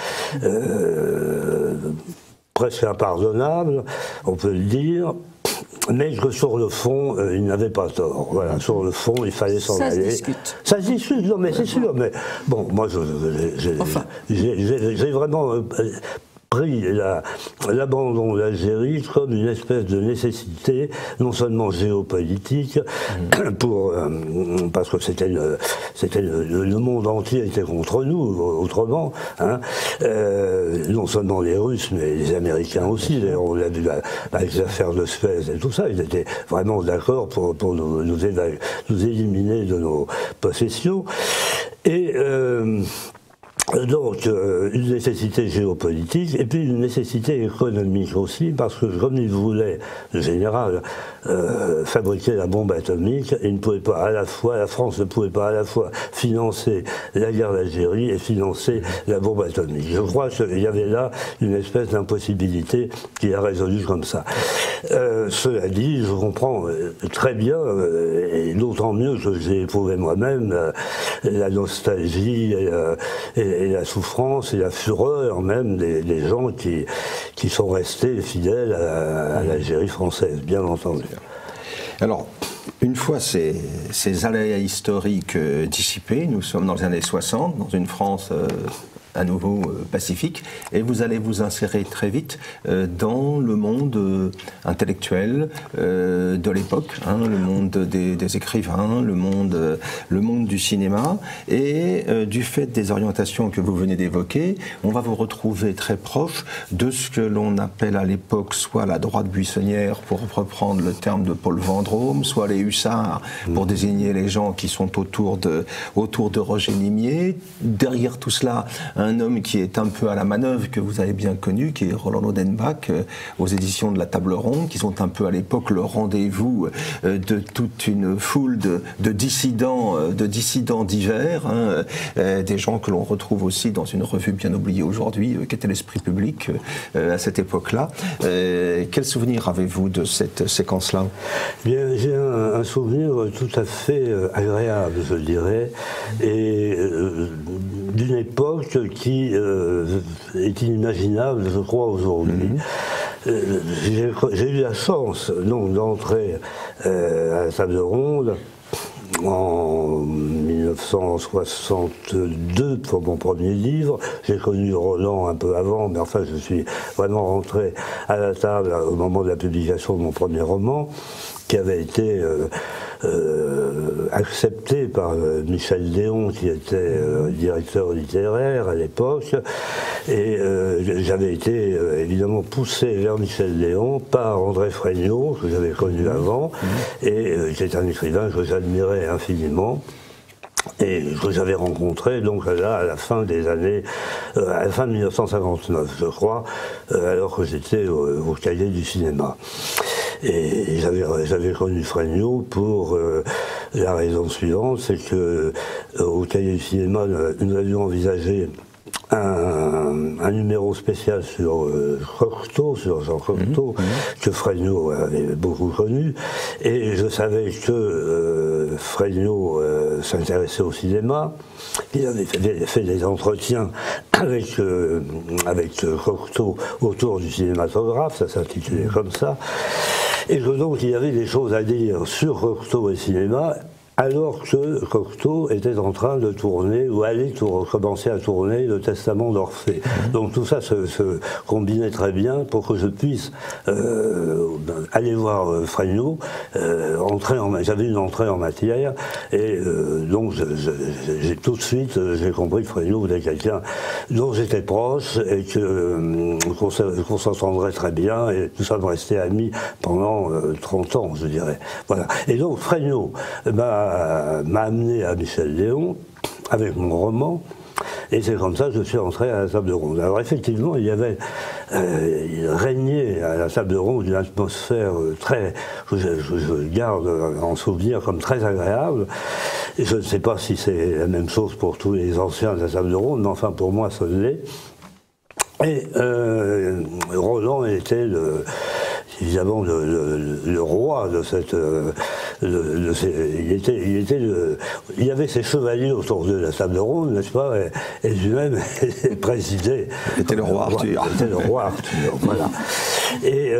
Speaker 3: presque impardonnable, on peut le dire. Mais que sur le fond, il n'avait pas tort. Voilà, sur le fond, il fallait s'en aller. Ça se discute. Ça se discute, non mais c'est sûr. Mais bon, moi, j'ai vraiment pris l'abandon de l'Algérie comme une espèce de nécessité, non seulement géopolitique, parce que le monde entier était contre nous, autrement, hein, non seulement les Russes, mais les Américains aussi. D'ailleurs, on l'a vu avec les affaires de Suez et tout ça, ils étaient vraiment d'accord pour nous éliminer de nos possessions. Et donc, une nécessité géopolitique et puis une nécessité économique aussi, parce que comme il voulait, le général, fabriquer la bombe atomique, il ne pouvait pas la France ne pouvait pas à la fois financer la guerre d'Algérie et financer la bombe atomique. Je crois qu'il y avait là une espèce d'impossibilité qui a résolu comme ça. Cela dit, je comprends très bien, et d'autant mieux que j'ai éprouvé moi-même la nostalgie et la souffrance et la fureur même des gens qui sont restés fidèles à l'Algérie française, bien entendu.
Speaker 4: Alors, une fois ces aléas historiques dissipés, nous sommes dans les années 60, dans une France à nouveau pacifique, et vous allez vous insérer très vite dans le monde intellectuel de l'époque, hein, le monde des écrivains, le monde du cinéma, et du fait des orientations que vous venez d'évoquer, on va vous retrouver très proche de ce que l'on appelle à l'époque soit la droite buissonnière, pour reprendre le terme de Paul Vendôme, soit les hussards, pour désigner les gens qui sont autour de Roger Nimier. Derrière tout cela, un homme qui est un peu à la manœuvre, que vous avez bien connu, qui est Roland Odenbach, aux éditions de la Table Ronde, qui sont un peu à l'époque le rendez-vous de toute une foule de dissidents divers, hein, des gens que l'on retrouve aussi dans une revue bien oubliée aujourd'hui, qui était l'Esprit Public à cette époque-là. Quel souvenir avez-vous de cette séquence-là?
Speaker 3: Bien, j'ai un souvenir tout à fait agréable, je dirais, et d'une époque qui est inimaginable, je crois, aujourd'hui. J'ai eu la chance donc d'entrer à la Table Ronde en 1962 pour mon premier livre. J'ai connu Roland un peu avant, mais enfin je suis vraiment rentré à la table au moment de la publication de mon premier roman, qui avait été accepté par Michel Léon, qui était directeur littéraire à l'époque, et j'avais été évidemment poussé vers Michel Léon par André Fregnault, que j'avais connu avant, et qui est un écrivain que j'admirais infiniment, et que j'avais rencontré donc là à la fin des années, à la fin de 1959 je crois, alors que j'étais au Cahier du cinéma. Et j'avais connu Fregnault pour la raison suivante, c'est que au Cahier du cinéma, nous avions envisagé un numéro spécial sur Cocteau, sur Jean Cocteau, que Fregnault avait beaucoup connu, et je savais que Fregnault s'intéressait au cinéma. Il avait fait des entretiens avec Cocteau autour du cinématographe, ça s'intitulait comme ça, et que donc il y avait des choses à dire sur Cocteau et cinéma, alors que Cocteau était en train de tourner, ou allait commencer à tourner, le Testament d'Orphée. Donc tout ça se combinait très bien pour que je puisse aller voir Fregnault, j'avais une entrée en matière, et donc j'ai tout de suite j'ai compris que Fregnault était quelqu'un dont j'étais proche, et qu'on s'entendrait très bien, et tout ça me restait amis pendant 30 ans, je dirais. Voilà. Et donc Fregnault m'a amené à Michel Léon avec mon roman, et c'est comme ça que je suis entré à la Table Ronde. Alors effectivement, il régnait à la Table Ronde une atmosphère que je garde en souvenir comme très agréable. Et je ne sais pas si c'est la même chose pour tous les anciens de la Table Ronde, mais enfin pour moi ça l'est. Et Roland était évidemment le roi de cette... il y avait ses chevaliers autour de la Table Ronde, n'est-ce pas, et lui-même présidait.
Speaker 4: C'était le roi Arthur.
Speaker 3: C'était le roi Arthur, voilà. Et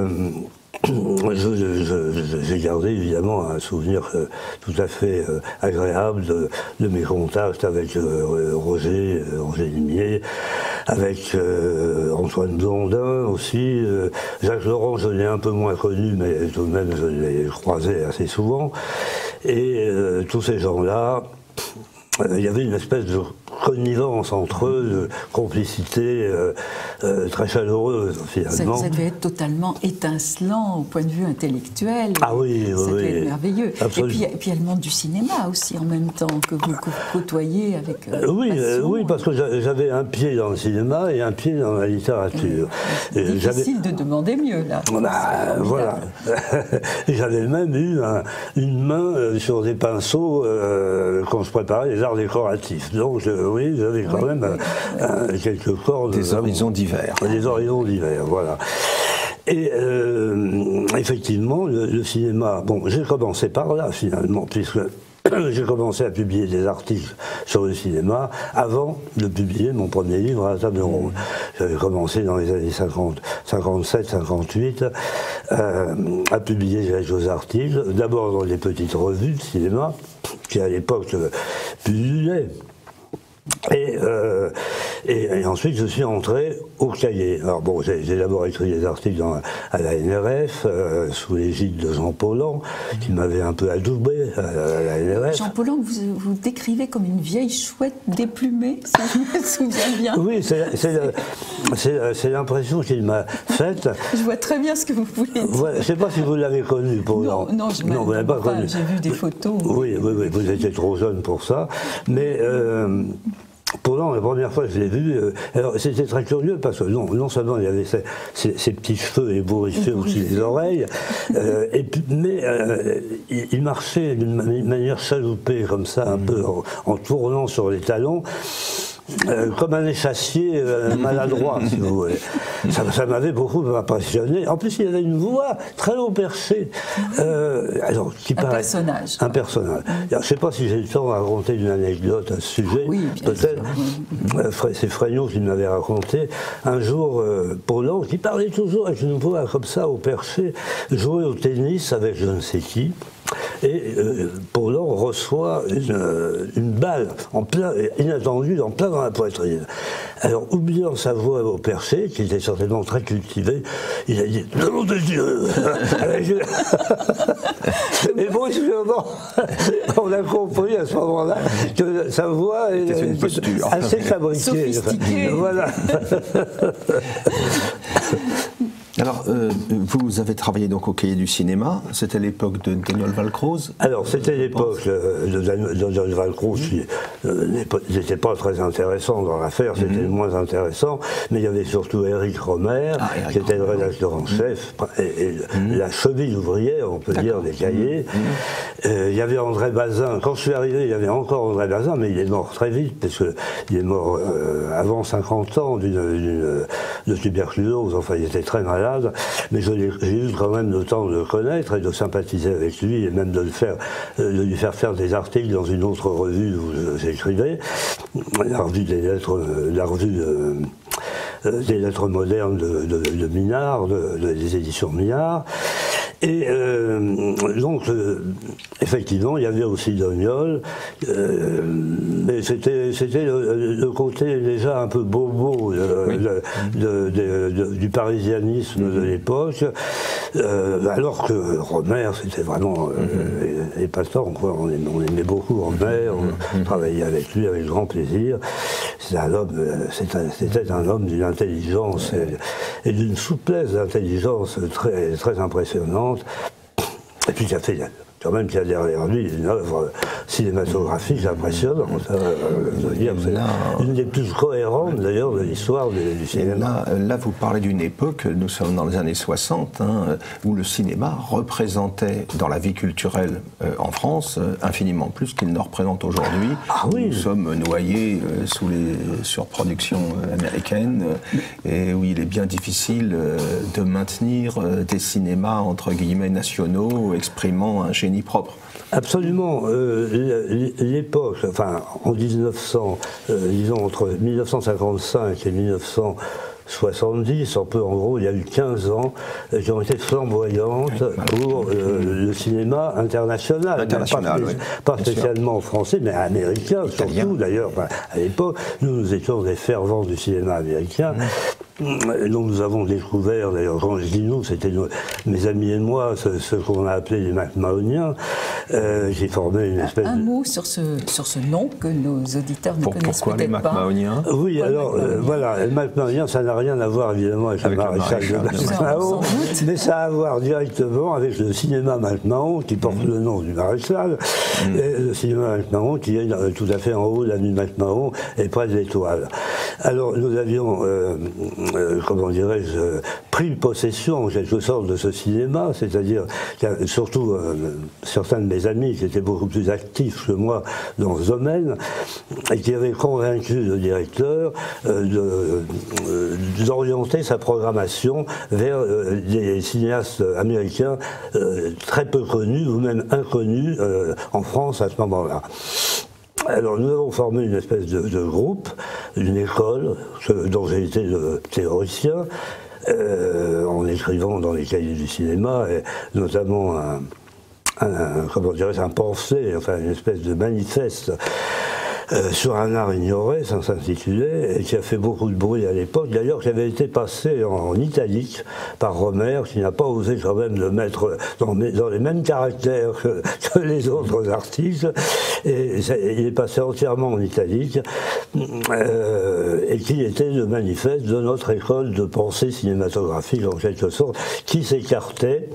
Speaker 3: j'ai gardé évidemment un souvenir tout à fait agréable de mes contacts avec Roger Nimier, avec Antoine Blondin aussi. Jacques Laurent, je l'ai un peu moins connu, mais tout de même, je l'ai croisé assez souvent. Et tous ces gens-là, il y avait une espèce de connivence entre eux, de complicité très chaleureuse finalement.
Speaker 2: Ça devait être totalement étincelant au point de vue intellectuel.
Speaker 3: Ah oui,
Speaker 2: ça
Speaker 3: oui,
Speaker 2: devait être merveilleux.
Speaker 3: Absolument.
Speaker 2: Et puis il y a le monde du cinéma aussi en même temps que vous côtoyez avec
Speaker 3: oui, parce que j'avais un pied dans le cinéma et un pied dans la littérature.
Speaker 2: Difficile de demander mieux là.
Speaker 3: Bah, voilà. J'avais même eu une main sur des pinceaux quand je préparais les arts décoratifs. Donc oui, j'avais quand même quelques cordes.
Speaker 4: Des horizons divers.
Speaker 3: Des horizons divers, voilà. Et effectivement, le cinéma, bon, j'ai commencé par là finalement, puisque j'ai commencé à publier des articles sur le cinéma avant de publier mon premier livre à la table ronde. J'avais commencé dans les années 57, 58 à publier quelques articles, d'abord dans des petites revues de cinéma, qui à l'époque pullulaient. Et ensuite, je suis entré au cahier. Alors bon, j'ai d'abord écrit des articles à la NRF, sous l'égide de Jean Paulhan, qui m'avait un peu adoubé à la NRF.
Speaker 2: Jean Paulhan, vous décrivez comme une vieille chouette déplumée, si je me souviens bien.
Speaker 3: Oui, c'est l'impression qu'il m'a faite.
Speaker 2: Je vois très bien ce que vous voulez dire.
Speaker 3: Ouais, je ne sais pas si vous l'avez connu, Paulhan.
Speaker 2: Non, je ne l'avez pas connu. J'ai vu des photos.
Speaker 3: Oui, vous étiez trop jeune pour ça. Mais Paulhan, la première fois que je l'ai vu, alors c'était très curieux parce que non seulement il y avait ces petits cheveux ébouriffés au-dessus des oreilles, mais il marchait d'une manière chaloupée comme ça, un peu en tournant sur les talons. Comme un échassier maladroit, si vous voulez. Ça m'avait beaucoup impressionné. En plus, il avait une voix très haut perchée.
Speaker 2: Personnage.
Speaker 3: Un personnage. Je ne sais pas si j'ai le temps de raconter une anecdote à ce sujet.
Speaker 2: Oui,
Speaker 3: peut-être. C'est Fregnault qui m'avait raconté. Un jour, Paulhan, qui parlait toujours avec une voix comme ça, au perché, jouait au tennis avec je ne sais qui. Et Paulhan reçoit une balle inattendue, en plein dans la poitrine. Alors, oubliant sa voix au perché, qui était certainement très cultivée, il a dit « Nom de Dieu !» Et brusquement, on a compris à ce moment-là que sa voix était assez fabriquée.
Speaker 2: Sophistiquée.
Speaker 3: Voilà.
Speaker 4: Alors, vous avez travaillé donc au Cahier du cinéma, c'était l'époque de Daniel Valcroze.
Speaker 3: Alors, c'était l'époque de Daniel Valcroze qui n'était pas très intéressant dans l'affaire, c'était le moins intéressant, mais il y avait surtout Éric Romer, qui était le rédacteur en chef, et la cheville ouvrière, on peut dire, des cahiers. Il y avait André Bazin, quand je suis arrivé, il y avait encore André Bazin, mais il est mort très vite, parce qu'il est mort avant 50 ans de tuberculose, enfin il était très malade. Mais j'ai eu quand même le temps de le connaître et de sympathiser avec lui et même de lui faire des articles dans une autre revue où j'écrivais, la revue des lettres, des lettres modernes de Minard, des éditions Minard. Et donc, effectivement, il y avait aussi Doniol, mais c'était le côté déjà un peu bobo du parisianisme de l'époque, alors que Romer, c'était vraiment épatant, quoi. On aimait beaucoup Romer, on travaillait avec lui avec grand plaisir. C'était un homme d'une intelligence et d'une souplesse d'intelligence très, très impressionnante. Et puis il a fait quand même qu'il y a derrière lui une œuvre cinématographique impressionnante. Je veux dire, c'est une des plus cohérentes d'ailleurs de l'histoire du cinéma.
Speaker 4: Là, vous parlez d'une époque, nous sommes dans les années 60, où le cinéma représentait dans la vie culturelle en France infiniment plus qu'il ne représente aujourd'hui.
Speaker 3: Ah oui.
Speaker 4: Nous sommes noyés sous les surproductions américaines et où il est bien difficile de maintenir des cinémas entre guillemets nationaux exprimant un génie propre.
Speaker 3: Absolument. L'époque, enfin en 1900, disons entre 1955 et 1960, 70, en gros, il y a eu 15 ans qui ont été flamboyantes pour le cinéma international. Pas spécialement français, mais américain, surtout d'ailleurs. À l'époque, nous étions des fervents du cinéma américain. Donc nous avons découvert, d'ailleurs quand je dis nous, c'était mes amis et moi, ce qu'on a appelé les McMahoniens, qui formaient une espèce
Speaker 2: Un mot sur ce nom que nos auditeurs ne connaissent peut-être pas.
Speaker 4: Pourquoi les McMahoniens?
Speaker 3: Oui, alors voilà, les McMahoniens, ça n'a rien à voir évidemment avec le maréchal de McMahon, mais ça a à voir directement avec le cinéma McMahon, qui porte le nom du maréchal, et le cinéma McMahon qui est tout à fait en haut de l'avenue McMahon et près de l'Étoile. Alors nous avions comment dirais-je, pris possession en quelque sorte de ce cinéma, c'est-à-dire surtout certains de mes amis qui étaient beaucoup plus actifs que moi dans ce domaine et qui avaient convaincu le directeur d'orienter sa programmation vers des cinéastes américains très peu connus ou même inconnus en France à ce moment-là. Alors nous avons formé une espèce de groupe, une école dont j'ai été le théoricien, en écrivant dans les cahiers du cinéma, et notamment un pamphlet, enfin une espèce de manifeste sur un art ignoré, ça s'intitulait, et qui a fait beaucoup de bruit à l'époque, d'ailleurs qui avait été passé en italique par Romer, qui n'a pas osé quand même le mettre dans les mêmes caractères que les autres artistes, et il est passé entièrement en italique, et qui était le manifeste de notre école de pensée cinématographique en quelque sorte, qui s'écartait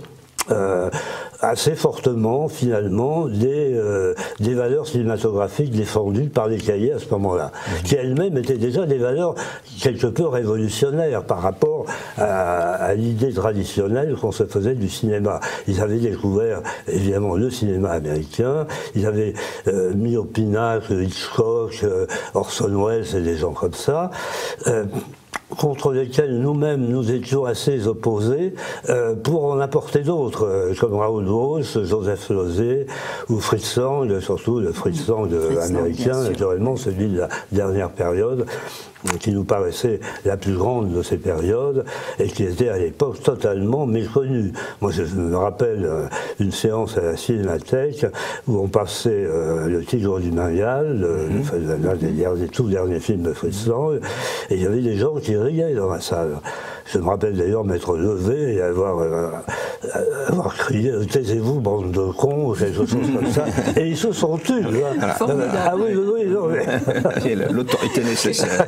Speaker 3: assez fortement, finalement, des valeurs cinématographiques défendues par les cahiers à ce moment-là, qui elles-mêmes étaient déjà des valeurs quelque peu révolutionnaires par rapport à l'idée traditionnelle qu'on se faisait du cinéma. Ils avaient découvert, évidemment, le cinéma américain, ils avaient mis au pinacle Hitchcock, Orson Welles et des gens comme ça, contre lesquels nous-mêmes nous étions assez opposés, pour en apporter d'autres, comme Raoul Walsh, Joseph Losey ou Fritz Lang, surtout le Fritz Lang américain, naturellement celui de la dernière période, qui nous paraissait la plus grande de ces périodes et qui était à l'époque totalement méconnue. Moi je me rappelle une séance à la Cinémathèque où on passait le Tigre du Mangel, l'un des tout derniers films de Fritz Lang, et il y avait des gens qui riaient dans la salle. Je me rappelle d'ailleurs m'être levé et avoir crié « Taisez-vous, bande de cons », quelque chose comme ça. Et ils se sont tus. Ah oui, non, mais...
Speaker 4: L'autorité nécessaire.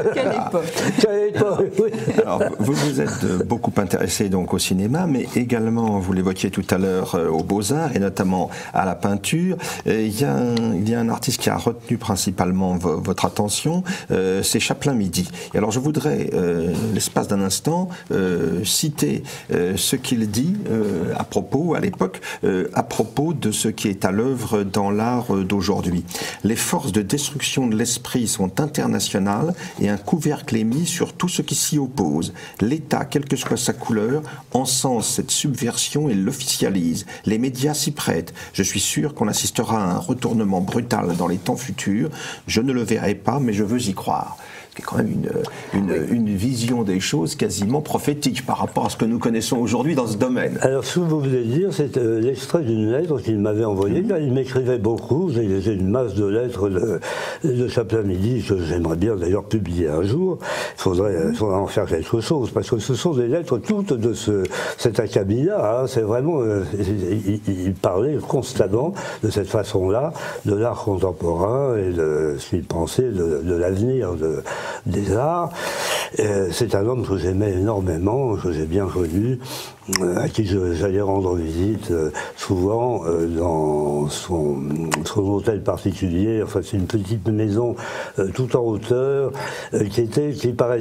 Speaker 2: Quelle époque,
Speaker 4: oui. Alors, vous êtes beaucoup intéressé donc au cinéma, mais également, vous l'évoquiez tout à l'heure, aux Beaux-Arts, et notamment à la peinture. Il y a un artiste qui a retenu principalement votre attention, c'est Chaplin-Midi. Et alors, je voudrais, l'espace d'un instant, citer ce qu'il dit à l'époque, à propos de ce qui est à l'œuvre dans l'art d'aujourd'hui. Les forces de destruction de l'esprit sont internationales et un couvercle est mis sur tout ce qui s'y oppose. L'État, quelle que soit sa couleur, encense cette subversion et l'officialise. Les médias s'y prêtent. Je suis sûr qu'on assistera à un retournement brutal dans les temps futurs. Je ne le verrai pas, mais je veux y croire. C'est quand même une vision des choses quasiment prophétique par rapport à ce que nous connaissons aujourd'hui dans ce domaine.
Speaker 3: Alors, ce que vous voulez dire, c'est l'extrait d'une lettre qu'il m'avait envoyée. Il m'écrivait beaucoup, il y avait une masse de lettres de Chaplin-Midi que j'aimerais bien d'ailleurs publier un jour. Il faudrait en faire quelque chose, parce que ce sont des lettres toutes de cet acabit-là. Hein. C'est vraiment... il parlait constamment de cette façon-là, de l'art contemporain et de ce qu'il pensait de l'avenir des arts. C'est un homme que j'aimais énormément, que j'ai bien connu, à qui j'allais rendre visite souvent dans son hôtel particulier. Enfin, c'est une petite maison tout en hauteur qui était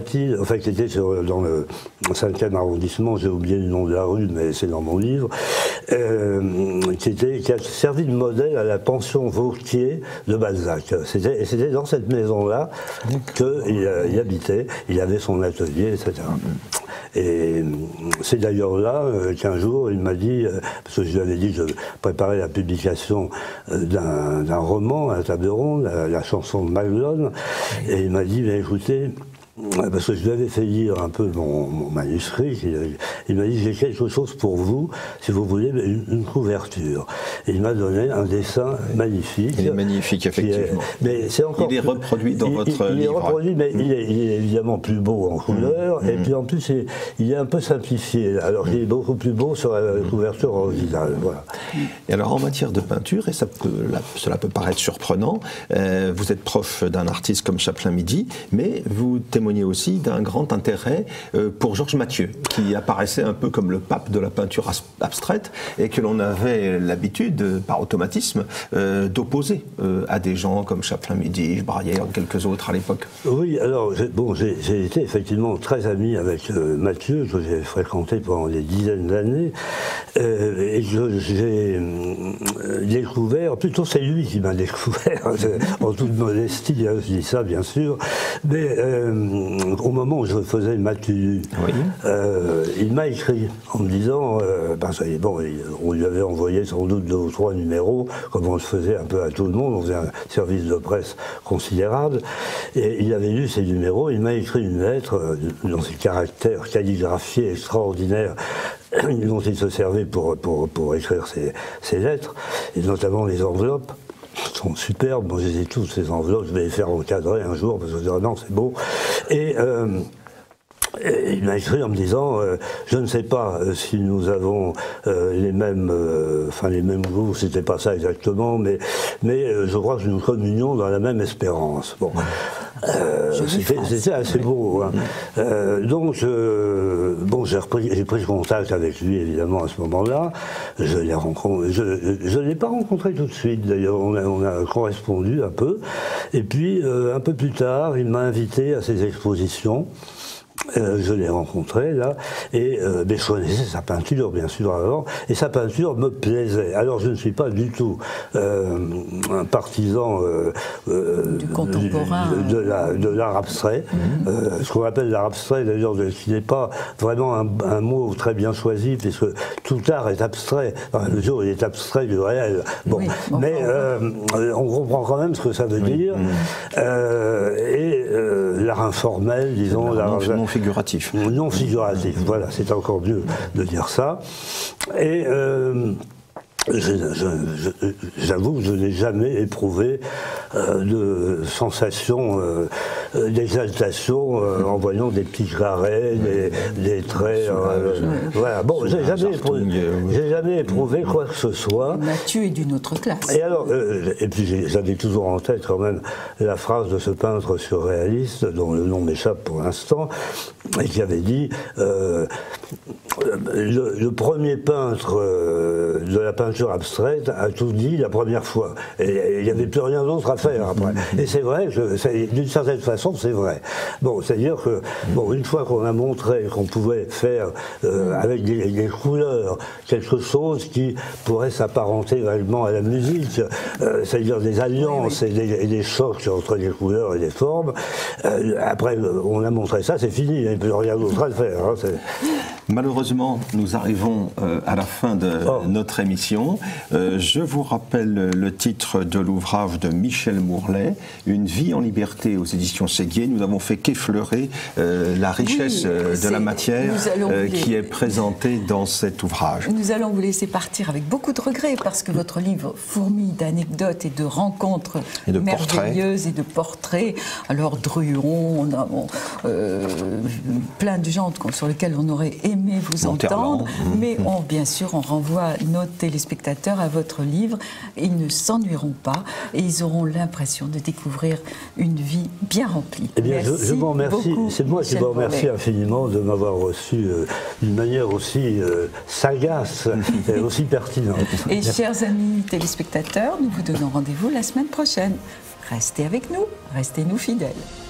Speaker 3: dans le 5e arrondissement, j'ai oublié le nom de la rue, mais c'est dans mon livre, qui a servi de modèle à la pension Vauquier de Balzac. C'était dans cette maison-là qu'il habitait, il avait son atelier, etc. Et c'est d'ailleurs là qu'un jour il m'a dit, parce que je lui avais dit que je préparais la publication d'un roman à la table ronde, la chanson de Maglone, et il m'a dit, écoutez, Parce que je lui avais fait lire un peu mon manuscrit. Il m'a dit, j'ai quelque chose pour vous, si vous voulez, une couverture. Et il m'a donné un dessin magnifique.
Speaker 4: Il est magnifique, effectivement.
Speaker 3: Mais c'est encore
Speaker 4: il est reproduit dans votre livre.
Speaker 3: Il est reproduit, mais il est évidemment plus beau en couleur. Et puis en plus, il est un peu simplifié, alors qu'il est beaucoup plus beau sur la couverture originale. Voilà.
Speaker 4: Et alors, en matière de peinture, et cela peut paraître surprenant, vous êtes proche d'un artiste comme Chaplin-Midi, mais vous témoignez aussi d'un grand intérêt pour Georges Mathieu, qui apparaissait un peu comme le pape de la peinture abstraite et que l'on avait l'habitude, par automatisme, d'opposer à des gens comme Chaplin-Midi, Braillère, quelques autres à l'époque.
Speaker 3: Oui, alors, j'ai été effectivement très ami avec Mathieu, que j'ai fréquenté pendant des dizaines d'années, et j'ai découvert, plutôt c'est lui qui m'a découvert, en toute modestie, je dis ça bien sûr, mais au moment où je faisais Mathieu, oui. Il m'a écrit en me disant, parce que bon, on lui avait envoyé sans doute 2 ou 3 numéros, comme on le faisait un peu à tout le monde, on faisait un service de presse considérable, et il avait lu ces numéros, il m'a écrit une lettre dans ses caractères calligraphiés extraordinaires dont il se servait pour écrire ses lettres, et notamment les enveloppes. Sont superbes, moi je les ai tous ces enveloppes, je vais les faire encadrer un jour parce que je dis non c'est beau. Et il m'a écrit en me disant je ne sais pas si nous avons les mêmes goûts, c'était pas ça exactement, mais je crois que nous communions dans la même espérance. Bon. C'était assez beau. Hein. Donc, j'ai pris contact avec lui, évidemment, à ce moment-là. Je ne l'ai pas rencontré tout de suite, d'ailleurs. On a correspondu un peu. Et puis, un peu plus tard, il m'a invité à ses expositions. Je l'ai rencontré là, et je connaissais sa peinture bien sûr avant, et sa peinture me plaisait. Alors je ne suis pas du tout un partisan
Speaker 2: du contemporain,
Speaker 3: de l'art abstrait, ce qu'on appelle l'art abstrait d'ailleurs, qui n'est pas vraiment un mot très bien choisi, puisque tout art est abstrait, dans la mesure où il est abstrait du réel. Bon, oui, mais on comprend quand même ce que ça veut dire, et l'art informel, disons, l'art
Speaker 4: non figuratif.
Speaker 3: Non figuratif, voilà, c'est encore mieux de dire ça. Et j'avoue que je n'ai jamais éprouvé de sensation d'exaltation en voyant des petits carrés, des traits. Voilà. Bon, j'ai jamais éprouvé quoi que ce soit.
Speaker 2: Mathieu est d'une autre classe.
Speaker 3: Et alors, et puis j'avais toujours en tête quand même la phrase de ce peintre surréaliste, dont le nom m'échappe pour l'instant, et qui avait dit le premier peintre de la peinture abstraite a tout dit la première fois. Et il n'y avait plus rien d'autre à faire après. Et c'est vrai, d'une certaine façon, c'est vrai. Bon, c'est-à-dire que, bon, une fois qu'on a montré qu'on pouvait faire avec des couleurs quelque chose qui pourrait s'apparenter vaguement à la musique, c'est-à-dire des alliances et des chocs entre les couleurs et les formes, après, on a montré ça, c'est fini, il n'y a plus rien d'autre à faire. Hein,
Speaker 4: malheureusement, nous arrivons à la fin de notre émission. Je vous rappelle le titre de l'ouvrage de Michel Mourlet, Une vie en liberté aux éditions Séguier. Nous n'avons fait qu'effleurer la richesse de la matière qui est présentée dans cet ouvrage.
Speaker 2: Nous allons vous laisser partir avec beaucoup de regrets parce que votre livre fourmille d'anecdotes et de rencontres merveilleuses et de portraits. Alors Druon, plein de gens sur lesquels on aurait aimé vous entendre, mais bien sûr on renvoie nos téléspectateurs à votre livre. Ils ne s'ennuieront pas et ils auront l'impression de découvrir une vie bien remplie.
Speaker 3: Eh bien, je vous remercie. C'est moi qui vous remercie infiniment de m'avoir reçu d'une manière aussi sagace et aussi pertinente.
Speaker 2: Et chers amis téléspectateurs, nous vous donnons rendez-vous la semaine prochaine. Restez avec nous, restez-nous fidèles.